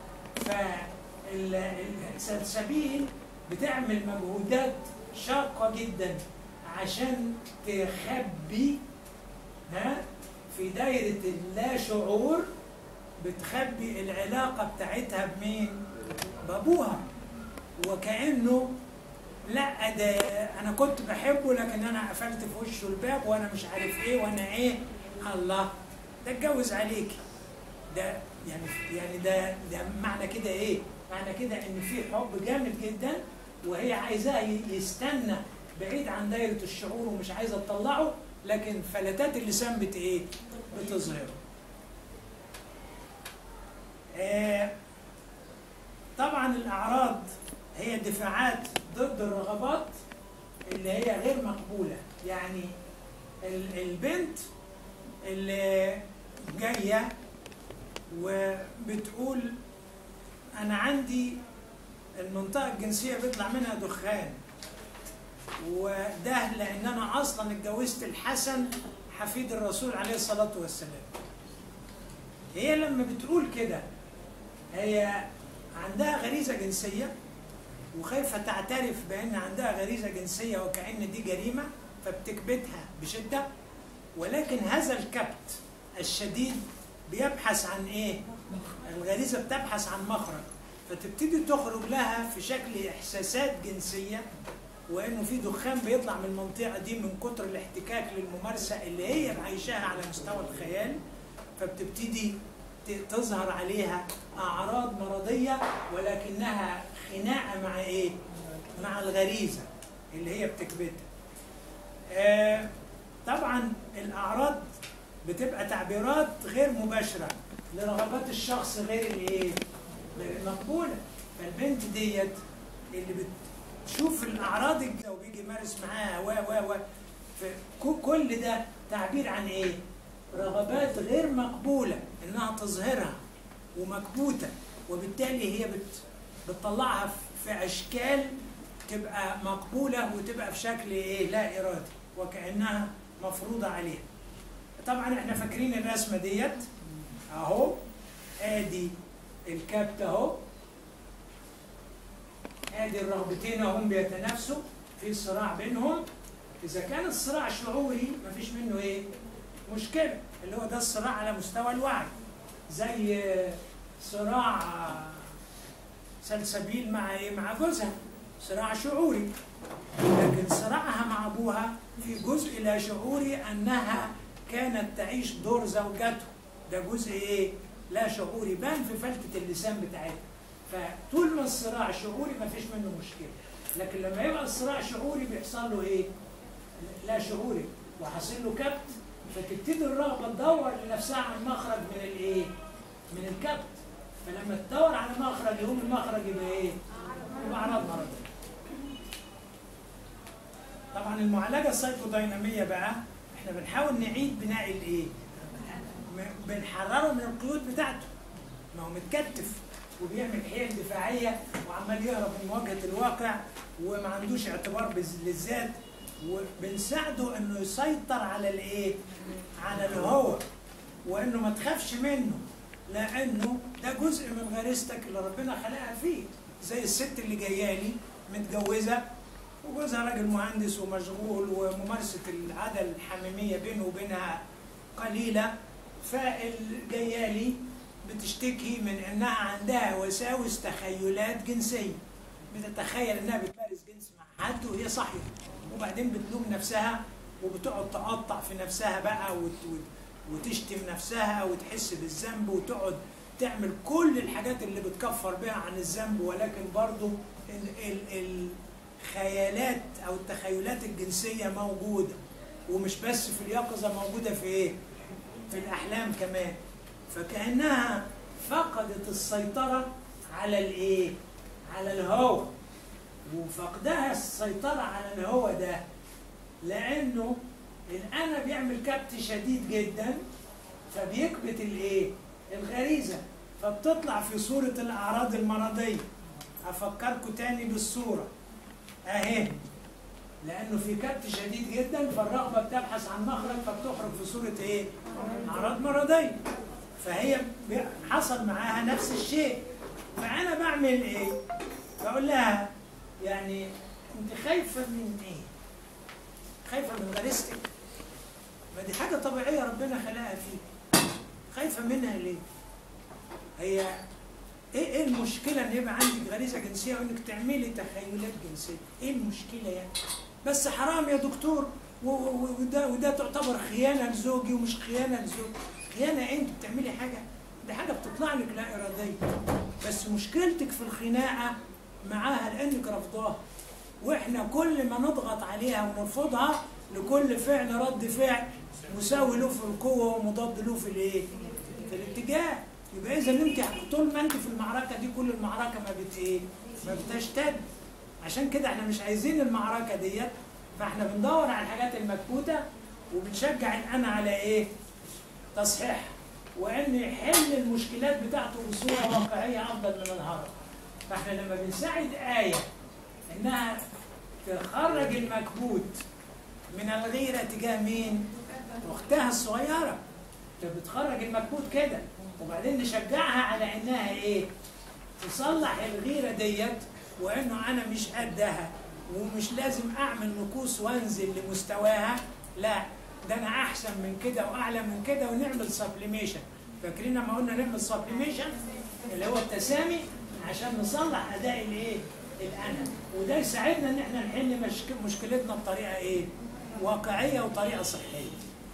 فالسلسبيل بتعمل مجهودات شاقة جدا عشان تخبي ها في دايرة اللا شعور، بتخبي العلاقة بتاعتها بمين؟ بابوها. وكأنه لا ده أنا كنت بحبه لكن أنا قفلت في وشه الباب وأنا مش عارف إيه وأنا إيه. الله ده اتجوز عليكي. ده يعني يعني ده ده معنى كده إيه؟ معنى كده إن في حب جامد جدا وهي عايزاه يستنى بعيد عن دايرة الشعور ومش عايزة تطلعه، لكن فلتات اللسان بت ايه؟ بتظهره. آه طبعا الأعراض هي دفاعات ضد الرغبات اللي هي غير مقبولة. يعني البنت اللي جاية وبتقول أنا عندي المنطقة الجنسية بيطلع منها دخان، وده لأن أنا أصلا اتجوزت الحسن حفيد الرسول عليه الصلاة والسلام. هي لما بتقول كده هي عندها غريزة جنسية وخايفة تعترف بأن عندها غريزة جنسية وكأن دي جريمة، فبتكبتها بشدة. ولكن هذا الكبت الشديد بيبحث عن إيه؟ الغريزة بتبحث عن مخرج، فتبتدي تخرج لها في شكل إحساسات جنسية، وإنه في دخان بيطلع من المنطقة دي من كتر الاحتكاك للممارسة اللي هي عايشاها على مستوى الخيال. فبتبتدي تظهر عليها أعراض مرضية ولكنها خناقة مع إيه؟ مع الغريزة اللي هي بتكبتها. آه طبعا الاعراض بتبقى تعبيرات غير مباشره لرغبات الشخص غير الايه؟ غير المقبوله. فالبنت ديت اللي بتشوف الاعراض الجديدة وبيجي يمارس معاها و و و كل ده تعبير عن ايه؟ رغبات غير مقبوله انها تظهرها ومكبوته، وبالتالي هي بت بتطلعها في اشكال تبقى مقبوله وتبقى في شكل ايه؟ لا ارادي وكانها مفروضه عليها. طبعا احنا فاكرين الرسمه ديت اهو، ادي الكبت اهو، ادي الرغبتين اهم بيتنافسوا في صراع بينهم. اذا كان الصراع شعوري مفيش منه ايه؟ مشكله، اللي هو ده الصراع على مستوى الوعي، زي صراع سلسبيل مع ايه؟ مع جوزها، صراع شعوري. لكن صراعها مع ابوها في جزء لا شعوري انها كانت تعيش دور زوجته، ده جزء ايه؟ لا شعوري، بان في فلتة اللسان بتاعتها. فطول ما الصراع شعوري ما فيش منه مشكله، لكن لما يبقى الصراع شعوري بيحصل له ايه؟ لا شعوري وحاصل له كبت، فتبتدي الرغبه تدور لنفسها عن مخرج من الايه؟ من الكبت. فلما تدور على مخرج يقوم المخرج يبقى ايه؟ يبقى اعراض مرضيه. طبعا المعالجه السيكوديناميه بقى احنا بنحاول نعيد بناء الايه؟ بنحرره من القيود بتاعته. ما هو متكتف وبيعمل حيل دفاعيه وعمال يهرب من مواجهه الواقع وما عندوش اعتبار للذات، وبنساعده انه يسيطر على الايه؟ على الهوى، وانه ما تخافش منه، لانه ده جزء من غريزتك اللي ربنا خلقها فيك. زي الست اللي جايه لي متجوزه وجوزها راجل مهندس ومشغول وممارسه العاده الحميميه بينه وبينها قليله، فالجايه لي بتشتكي من انها عندها وساوس تخيلات جنسيه، بتتخيل انها بتمارس جنس مع حد وهي صاحيه، وبعدين بتلوم نفسها وبتقعد تقطع في نفسها بقى وتشتم نفسها وتحس بالذنب وتقعد تعمل كل الحاجات اللي بتكفر بها عن الذنب، ولكن برضو الخيالات او التخيلات الجنسيه موجوده، ومش بس في اليقظه، موجوده في ايه؟ في الاحلام كمان. فكانها فقدت السيطره على الايه؟ على الهوى. وفقدها السيطره على الهوى ده لانه الانا بيعمل كبت شديد جدا، فبيكبت الايه؟ الغريزه، فبتطلع في صوره الاعراض المرضيه. افكركم تاني بالصوره اهي، لانه في كبت شديد جدا فالرغبه بتبحث عن مخرج فبتخرج في صوره ايه؟ اعراض مرضيه. فهي حصل معاها نفس الشيء. فانا بعمل ايه؟ بقول لها يعني انت خايفه من ايه؟ خايفه من غريزتك؟ ما دي حاجه طبيعيه ربنا خلقها فيك، خايفه منها ليه؟ هي ايه ايه المشكله ان يبقى عندك غريزه جنسيه وانك تعملي تخيلات جنسيه؟ ايه المشكله يعني؟ بس حرام يا دكتور، وده وده تعتبر خيانه لزوجي ومش خيانه لزوجي. خيانه انت بتعملي حاجه، دي حاجه بتطلع لك لا اراديه، بس مشكلتك في الخناقه معاها لانك رفضاها. واحنا كل ما نضغط عليها ونرفضها لكل فعل رد فعل مساوي له في القوه ومضاد له في الايه؟ في الاتجاه. يبقى اذا انت طول ما انت في المعركه دي كل المعركه ما بت ايه؟ ما بتشتد. عشان كده احنا مش عايزين المعركه ديت، فاحنا بندور على الحاجات المكبوته وبنشجع الانا على ايه؟ تصحيح، وان يحل المشكلات بتاعته بصوره واقعيه افضل من الهرب. فاحنا لما بنساعد ايه انها تخرج المكبوت من الغيره تجاه مين؟ اختها الصغيره، فبتخرج المكبوت كده، وبعدين نشجعها على انها ايه؟ تصلح الغيره ديت، وانه انا مش قدها ومش لازم اعمل نقوص وانزل لمستواها، لا ده انا احسن من كده واعلى من كده، ونعمل سبليميشن. فاكرين لما قلنا نعمل سبليميشن اللي هو التسامي عشان نصلح اداء الايه؟ الانا، وده يساعدنا ان احنا نحل مشكلتنا بطريقه ايه؟ واقعيه وطريقه صحيه.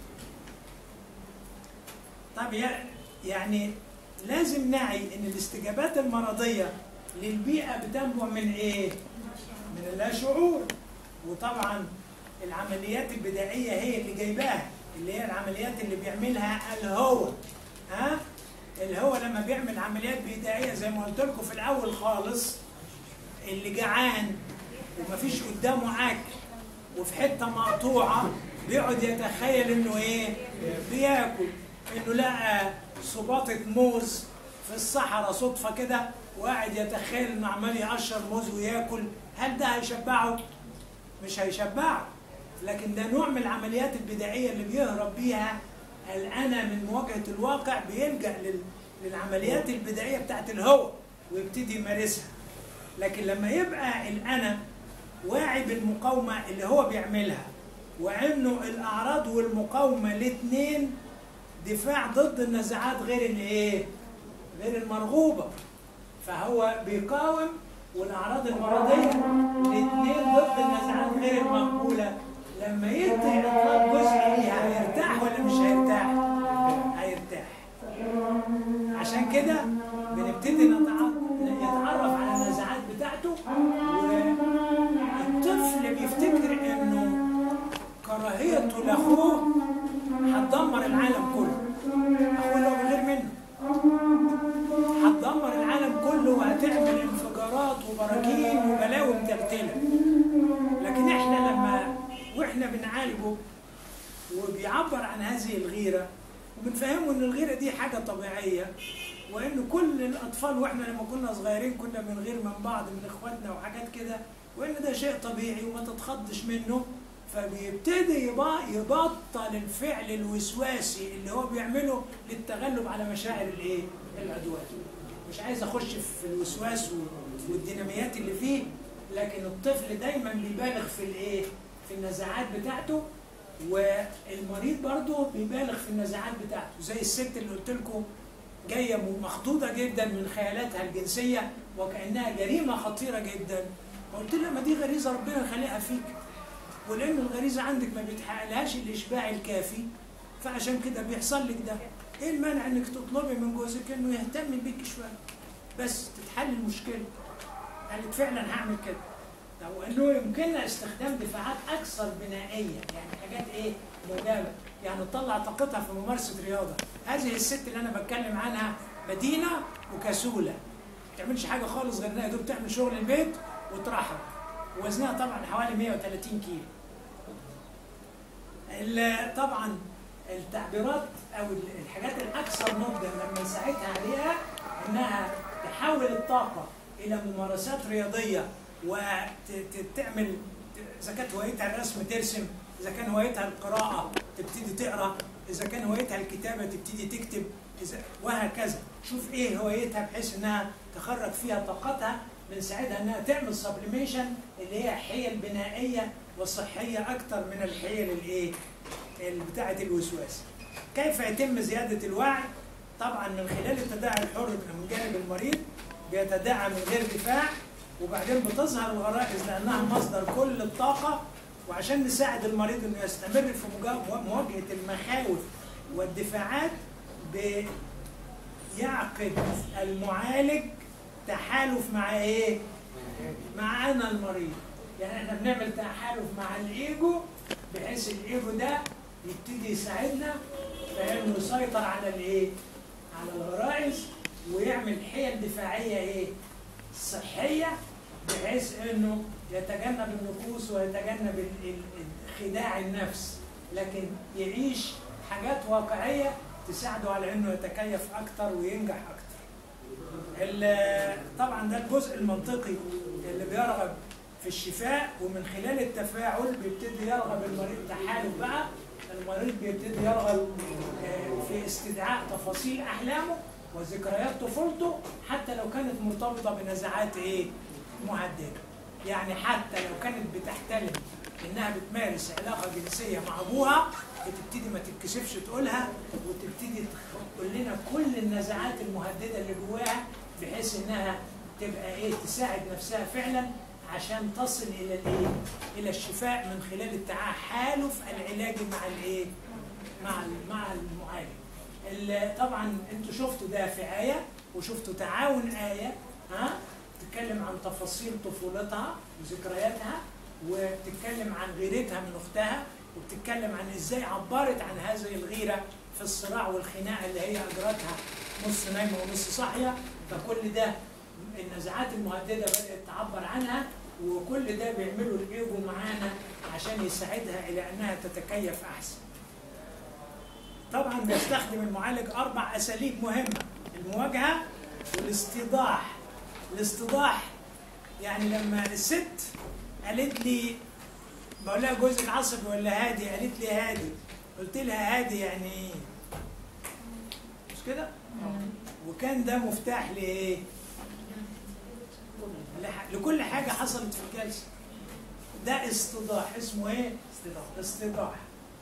طب يعني لازم نعي ان الاستجابات المرضيه للبيئه بتنبع من ايه؟ من اللاشعور. وطبعا العمليات البدائيه هي اللي جايباها، اللي هي العمليات اللي بيعملها الهوى. ها؟ الهوى لما بيعمل عمليات بدائيه زي ما قلت لكم في الاول خالص، اللي جعان ومفيش قدامه اكل وفي حته مقطوعه بيقعد يتخيل انه ايه؟ بياكل، انه لقى صباطه موز في الصحراء صدفه كده وقاعد يتخيل انه عمال يقشر موز وياكل. هل ده هيشبعه؟ مش هيشبعه. لكن ده نوع من العمليات البدائيه اللي بيهرب بيها الأنا من مواجهه الواقع، بيلجأ للعمليات البدائيه بتاعت الهوى ويبتدي يمارسها. لكن لما يبقى الأنا واعي بالمقاومه اللي هو بيعملها، وانه الاعراض والمقاومه الاثنين دفاع ضد النزعات غير الايه؟ غير المرغوبه. فهو بيقاوم والاعراض المرضيه الاثنين ضد النزعات غير المقبوله. لما يدي اطلاق جزئي ليها هيرتاح ولا مش هيرتاح؟ هيرتاح. عشان كده بنبتدي نتعرف على النزعات بتاعته، والطفل بيفتكر انه كراهيته لاخوه هتدمر العالم كله. اخوه اللي هو من غير منه هتدمر العالم كله وهتعمل انفجارات وبراكين وبلاوي متلتله. لكن احنا لما واحنا بنعالجه وبيعبر عن هذه الغيره وبنفهمه ان الغيره دي حاجه طبيعيه، وان كل الاطفال واحنا لما كنا صغيرين كنا بنغير من بعض من اخواتنا وحاجات كده، وان ده شيء طبيعي وما تتخضش منه. فبيبتدي يبطل الفعل الوسواسي اللي هو بيعمله للتغلب على مشاعر الايه؟ العدوان. مش عايز اخش في الوسواس والديناميات اللي فيه، لكن الطفل دايما بيبالغ في الايه؟ في النزعات بتاعته، والمريض برضه بيبالغ في النزعات بتاعته. زي الست اللي قلت لكم جايه مخضوضه جدا من خيالاتها الجنسيه وكانها جريمه خطيره جدا، قلت لها ما دي غريزه ربنا خالقها فيك، ولان الغريزه عندك ما بتحققلهاش الاشباع الكافي، فعشان كده بيحصل لك ده. ايه المانع انك تطلبي من جوزك انه يهتم بيك شويه بس تتحل المشكله؟ قالت فعلا هعمل كده. او انه يمكننا استخدام دفاعات اكثر بنائيه، يعني حاجات ايه؟ مجابه، يعني تطلع طاقتها في ممارسه رياضه. هذه الست اللي انا بتكلم عنها بدينه وكسوله، ما بتعملش حاجه خالص غير انها دوب تعمل شغل البيت وترحب، وزنها طبعا حوالي مئة وثلاثين كيلو. طبعا التعبيرات او الحاجات الاكثر نضجا لما نساعدها عليها انها تحول الطاقه الى ممارسات رياضيه، وتعمل اذا كانت هوايتها الرسم ترسم، اذا كان هوايتها القراءه تبتدي تقرا، اذا كان هوايتها الكتابه تبتدي تكتب، وهكذا. شوف ايه هوايتها بحيث انها تخرج فيها طاقتها، بنساعدها انها تعمل سبليميشن اللي هي حيل بنائيه وصحيه اكثر من الحيل الايه؟ بتاعه الوسواس. كيف يتم زياده الوعي؟ طبعا من خلال التداعي الحر من جانب المريض، بيتداعى من غير دفاع، وبعدين بتظهر الغرائز لانها مصدر كل الطاقه. وعشان نساعد المريض انه يستمر في مواجهه المخاوف والدفاعات، بيعقد المعالج تحالف مع ايه؟ مع انا المريض. يعني احنا بنعمل تحالف مع الايجو بحيث الايجو ده يبتدي يساعدنا في انه يسيطر على الايه؟ على الغرائز، ويعمل حيل دفاعيه ايه؟ صحيه، بحيث انه يتجنب النقوص ويتجنب خداع النفس، لكن يعيش حاجات واقعيه تساعده على انه يتكيف اكتر وينجح اكتر. طبعا ده الجزء المنطقي اللي بيرغب في الشفاء، ومن خلال التفاعل بيبتدي يرغب المريض تحالف بقى. المريض بيبتدي يرغب في استدعاء تفاصيل احلامه وذكريات طفولته، حتى لو كانت مرتبطه بنزعات ايه؟ مهدده. يعني حتى لو كانت بتحتلم انها بتمارس علاقه جنسيه مع ابوها، بتبتدي ما تتكسفش تقولها، وتبتدي تقول لنا كل النزعات المهدده اللي جواها، بحيث انها تبقى ايه؟ تساعد نفسها فعلا عشان تصل الى الايه؟ الى الشفاء من خلال التحالف العلاجي مع الايه؟ مع مع المعالج. طبعا انتوا شفتوا ده في آية، وشفتوا تعاون آية ها تتكلم عن تفاصيل طفولتها وذكرياتها، وبتتكلم عن غيرتها من اختها، وبتتكلم عن ازاي عبرت عن هذه الغيره في الصراع والخناقه اللي هي اجرتها نص نايمه ونص صاحيه. فكل ده النزعات المهدده بدات تعبر عنها، وكل ده بيعملوا الايجو معانا عشان يساعدها الى انها تتكيف احسن. طبعا بيستخدم المعالج اربع اساليب مهمه: المواجهه والاستيضاح. الاستيضاح يعني لما الست قالت لي، بقول لها جوزك عصبي ولا هادي؟ قالت لي هادي. قلت لها هادي يعني ايه؟ مش كده؟ وكان ده مفتاح لايه؟ لكل حاجه حصلت في الجلسه. ده استيضاح. اسمه ايه؟ استيضاح. استيضاح.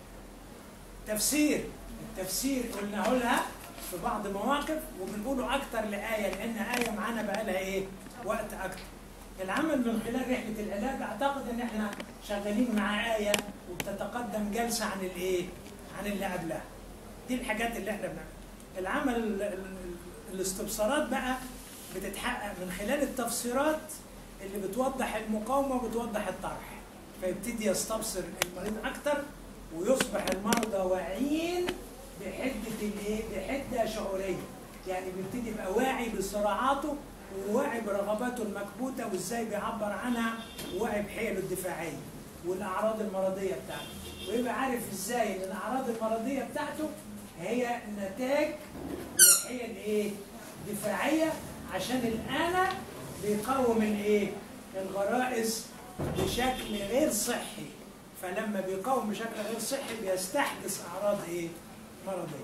تفسير. التفسير قلناه لها في بعض مواقف، وبنقوله اكتر لايه، لان ايه معانا بقى لها ايه؟ وقت اكتر. العمل من خلال رحله العلاج، اعتقد ان احنا شغالين مع ايه وبتتقدم جلسه عن الايه؟ عن اللي قبلها. دي الحاجات اللي احنا بنعملها. العمل الاستبصارات بقى بتتحقق من خلال التفسيرات اللي بتوضح المقاومه وبتوضح الطرح، فيبتدي يستبصر المريض اكتر، ويصبح المرضى واعيين بحده الايه؟ بحده شعوريه. يعني بيبتدي يبقى واعي بصراعاته، وواعي برغباته المكبوته وازاي بيعبر عنها، وواعي بحيله الدفاعيه والاعراض المرضيه بتاعته، ويبقى عارف ازاي ان الاعراض المرضيه بتاعته هي نتاج لحيل ايه؟ دفاعيه، عشان الانا بيقاوم الايه؟ الغرائز بشكل غير صحي. فلما بيقاوم بشكل غير صحي بيستحدث اعراض ايه؟ مرضيه.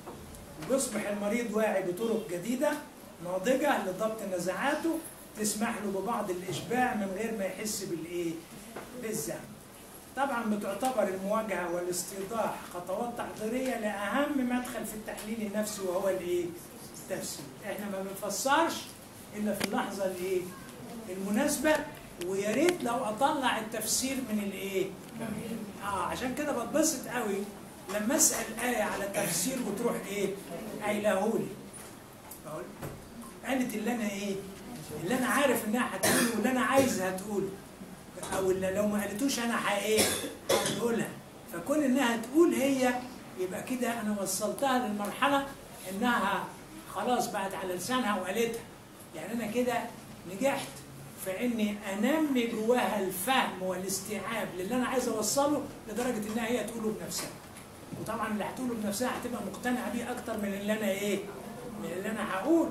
وبيصبح المريض واعي بطرق جديده ناضجه لضبط نزعاته تسمح له ببعض الاشباع من غير ما يحس بالايه؟ بالذنب. طبعا بتعتبر المواجهه والاستيضاح خطوات تحضيريه لاهم مدخل في التحليل النفسي، وهو الايه؟ التفسير. احنا ما بنفسرش الا في اللحظه الايه؟ المناسبه، ويا ريت لو اطلع التفسير من الايه؟ اه عشان كده بتبسط قوي لما اسال ايه على تفسير وتروح ايه؟ قايلهولي. بقول قالت اللي انا ايه؟ اللي انا عارف انها هتقوله واللي انا عايزها تقوله، او اللي لو ما قالتوش انا ايه؟ هقولها. فكون انها تقول هي، يبقى كده انا وصلتها للمرحله انها خلاص بقت على لسانها وقالتها. يعني انا كده نجحت في اني انمي جواها الفهم والاستيعاب للي انا عايز اوصله، لدرجه انها هي تقوله بنفسها. وطبعا اللي هتقوله بنفسها هتبقى مقتنعه بيه اكتر من اللي انا ايه؟ من اللي انا هقوله.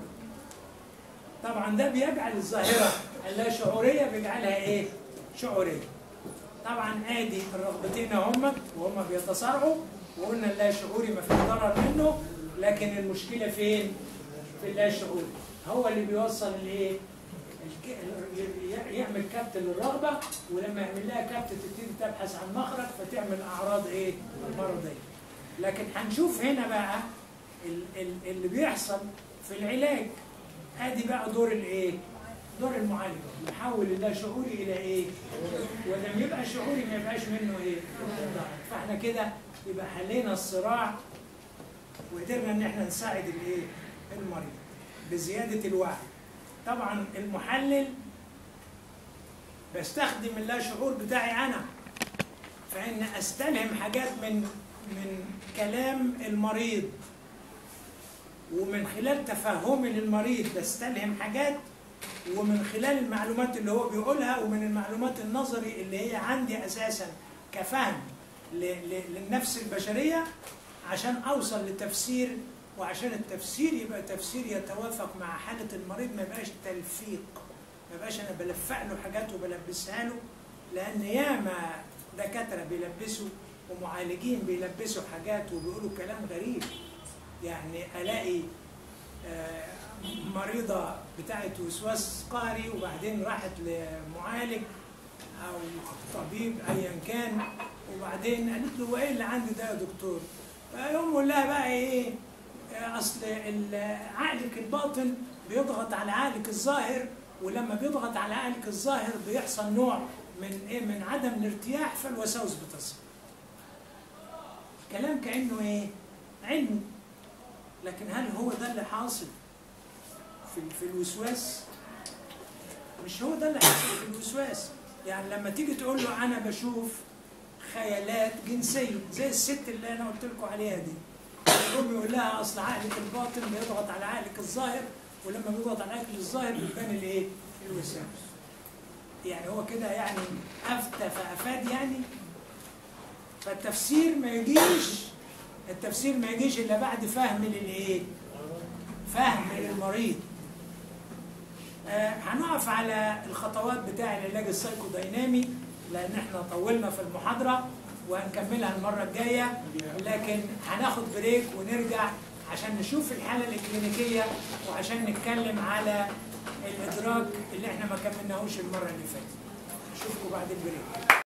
طبعا ده بيجعل الظاهره اللا شعوريه بيجعلها ايه؟ شعوريه. طبعا ادي الرغبتين هم وهم بيتصارعوا، وقلنا اللا شعوري ما فيش ضرر منه، لكن المشكله فين؟ في اللا شعوري. هو اللي بيوصل لايه؟ يعمل كبت للرغبه، ولما يعمل لها كبت تبتدي تبحث عن مخرج فتعمل اعراض ايه؟ مرضيه. لكن هنشوف هنا بقى اللي بيحصل في العلاج. ادي بقى دور الايه؟ دور المعالج، يحول اللا شعوري الى ايه؟ ولما يبقى شعوري ما يبقاش منه ايه؟ فاحنا كده يبقى حلينا الصراع، وقدرنا ان احنا نساعد الايه؟ المريض بزياده الوعي. طبعا المحلل بستخدم اللا شعور بتاعي انا، فان استلهم حاجات من من كلام المريض، ومن خلال تفهمي للمريض بستلهم حاجات، ومن خلال المعلومات اللي هو بيقولها، ومن المعلومات النظري اللي هي عندي اساسا كفهم للنفس البشريه، عشان اوصل لتفسير، وعشان التفسير يبقى تفسير يتوافق مع حاله المريض، ما يبقاش تلفيق، ما يبقاش انا بلفق له حاجات وبلبسها له، لان ياما دكاتره بيلبسوا ومعالجين بيلبسوا حاجات وبيقولوا كلام غريب. يعني الاقي آه مريضه بتاعت وسواس قهري، وبعدين راحت لمعالج او طبيب ايا كان، وبعدين قالت له وايه اللي عندي ده يا دكتور؟ فيقوم يقول لها بقى ايه؟ اصل عقلك الباطن بيضغط على عقلك الظاهر، ولما بيضغط على عقلك الظاهر بيحصل نوع من ايه؟ من عدم الارتياح، فالوساوس بتصل. كلام كانه ايه؟ علمي. لكن هل هو ده اللي حاصل في في الوسواس؟ مش هو ده اللي حاصل في الوسواس. يعني لما تيجي تقول له انا بشوف خيالات جنسيه زي الست اللي انا قلت لكم عليها دي، يقوم يقول لها اصل عقلك الباطن بيضغط على عقلك الظاهر، ولما بيضغط على عقلك الظاهر بيبان الايه؟ الوسواس. يعني هو كده يعني افتى فافاد يعني. فالتفسير ما يجيش التفسير ما يجيش الا بعد فهم للايه؟ فهم للمريض. آه هنقف على الخطوات بتاع العلاج السايكودينامي لان احنا طولنا في المحاضره وهنكملها المره الجايه، لكن هناخد بريك ونرجع عشان نشوف الحاله الكلينيكيه وعشان نتكلم على الادراك اللي احنا ما كملناهوش المره اللي فاتت. اشوفكم بعد البريك.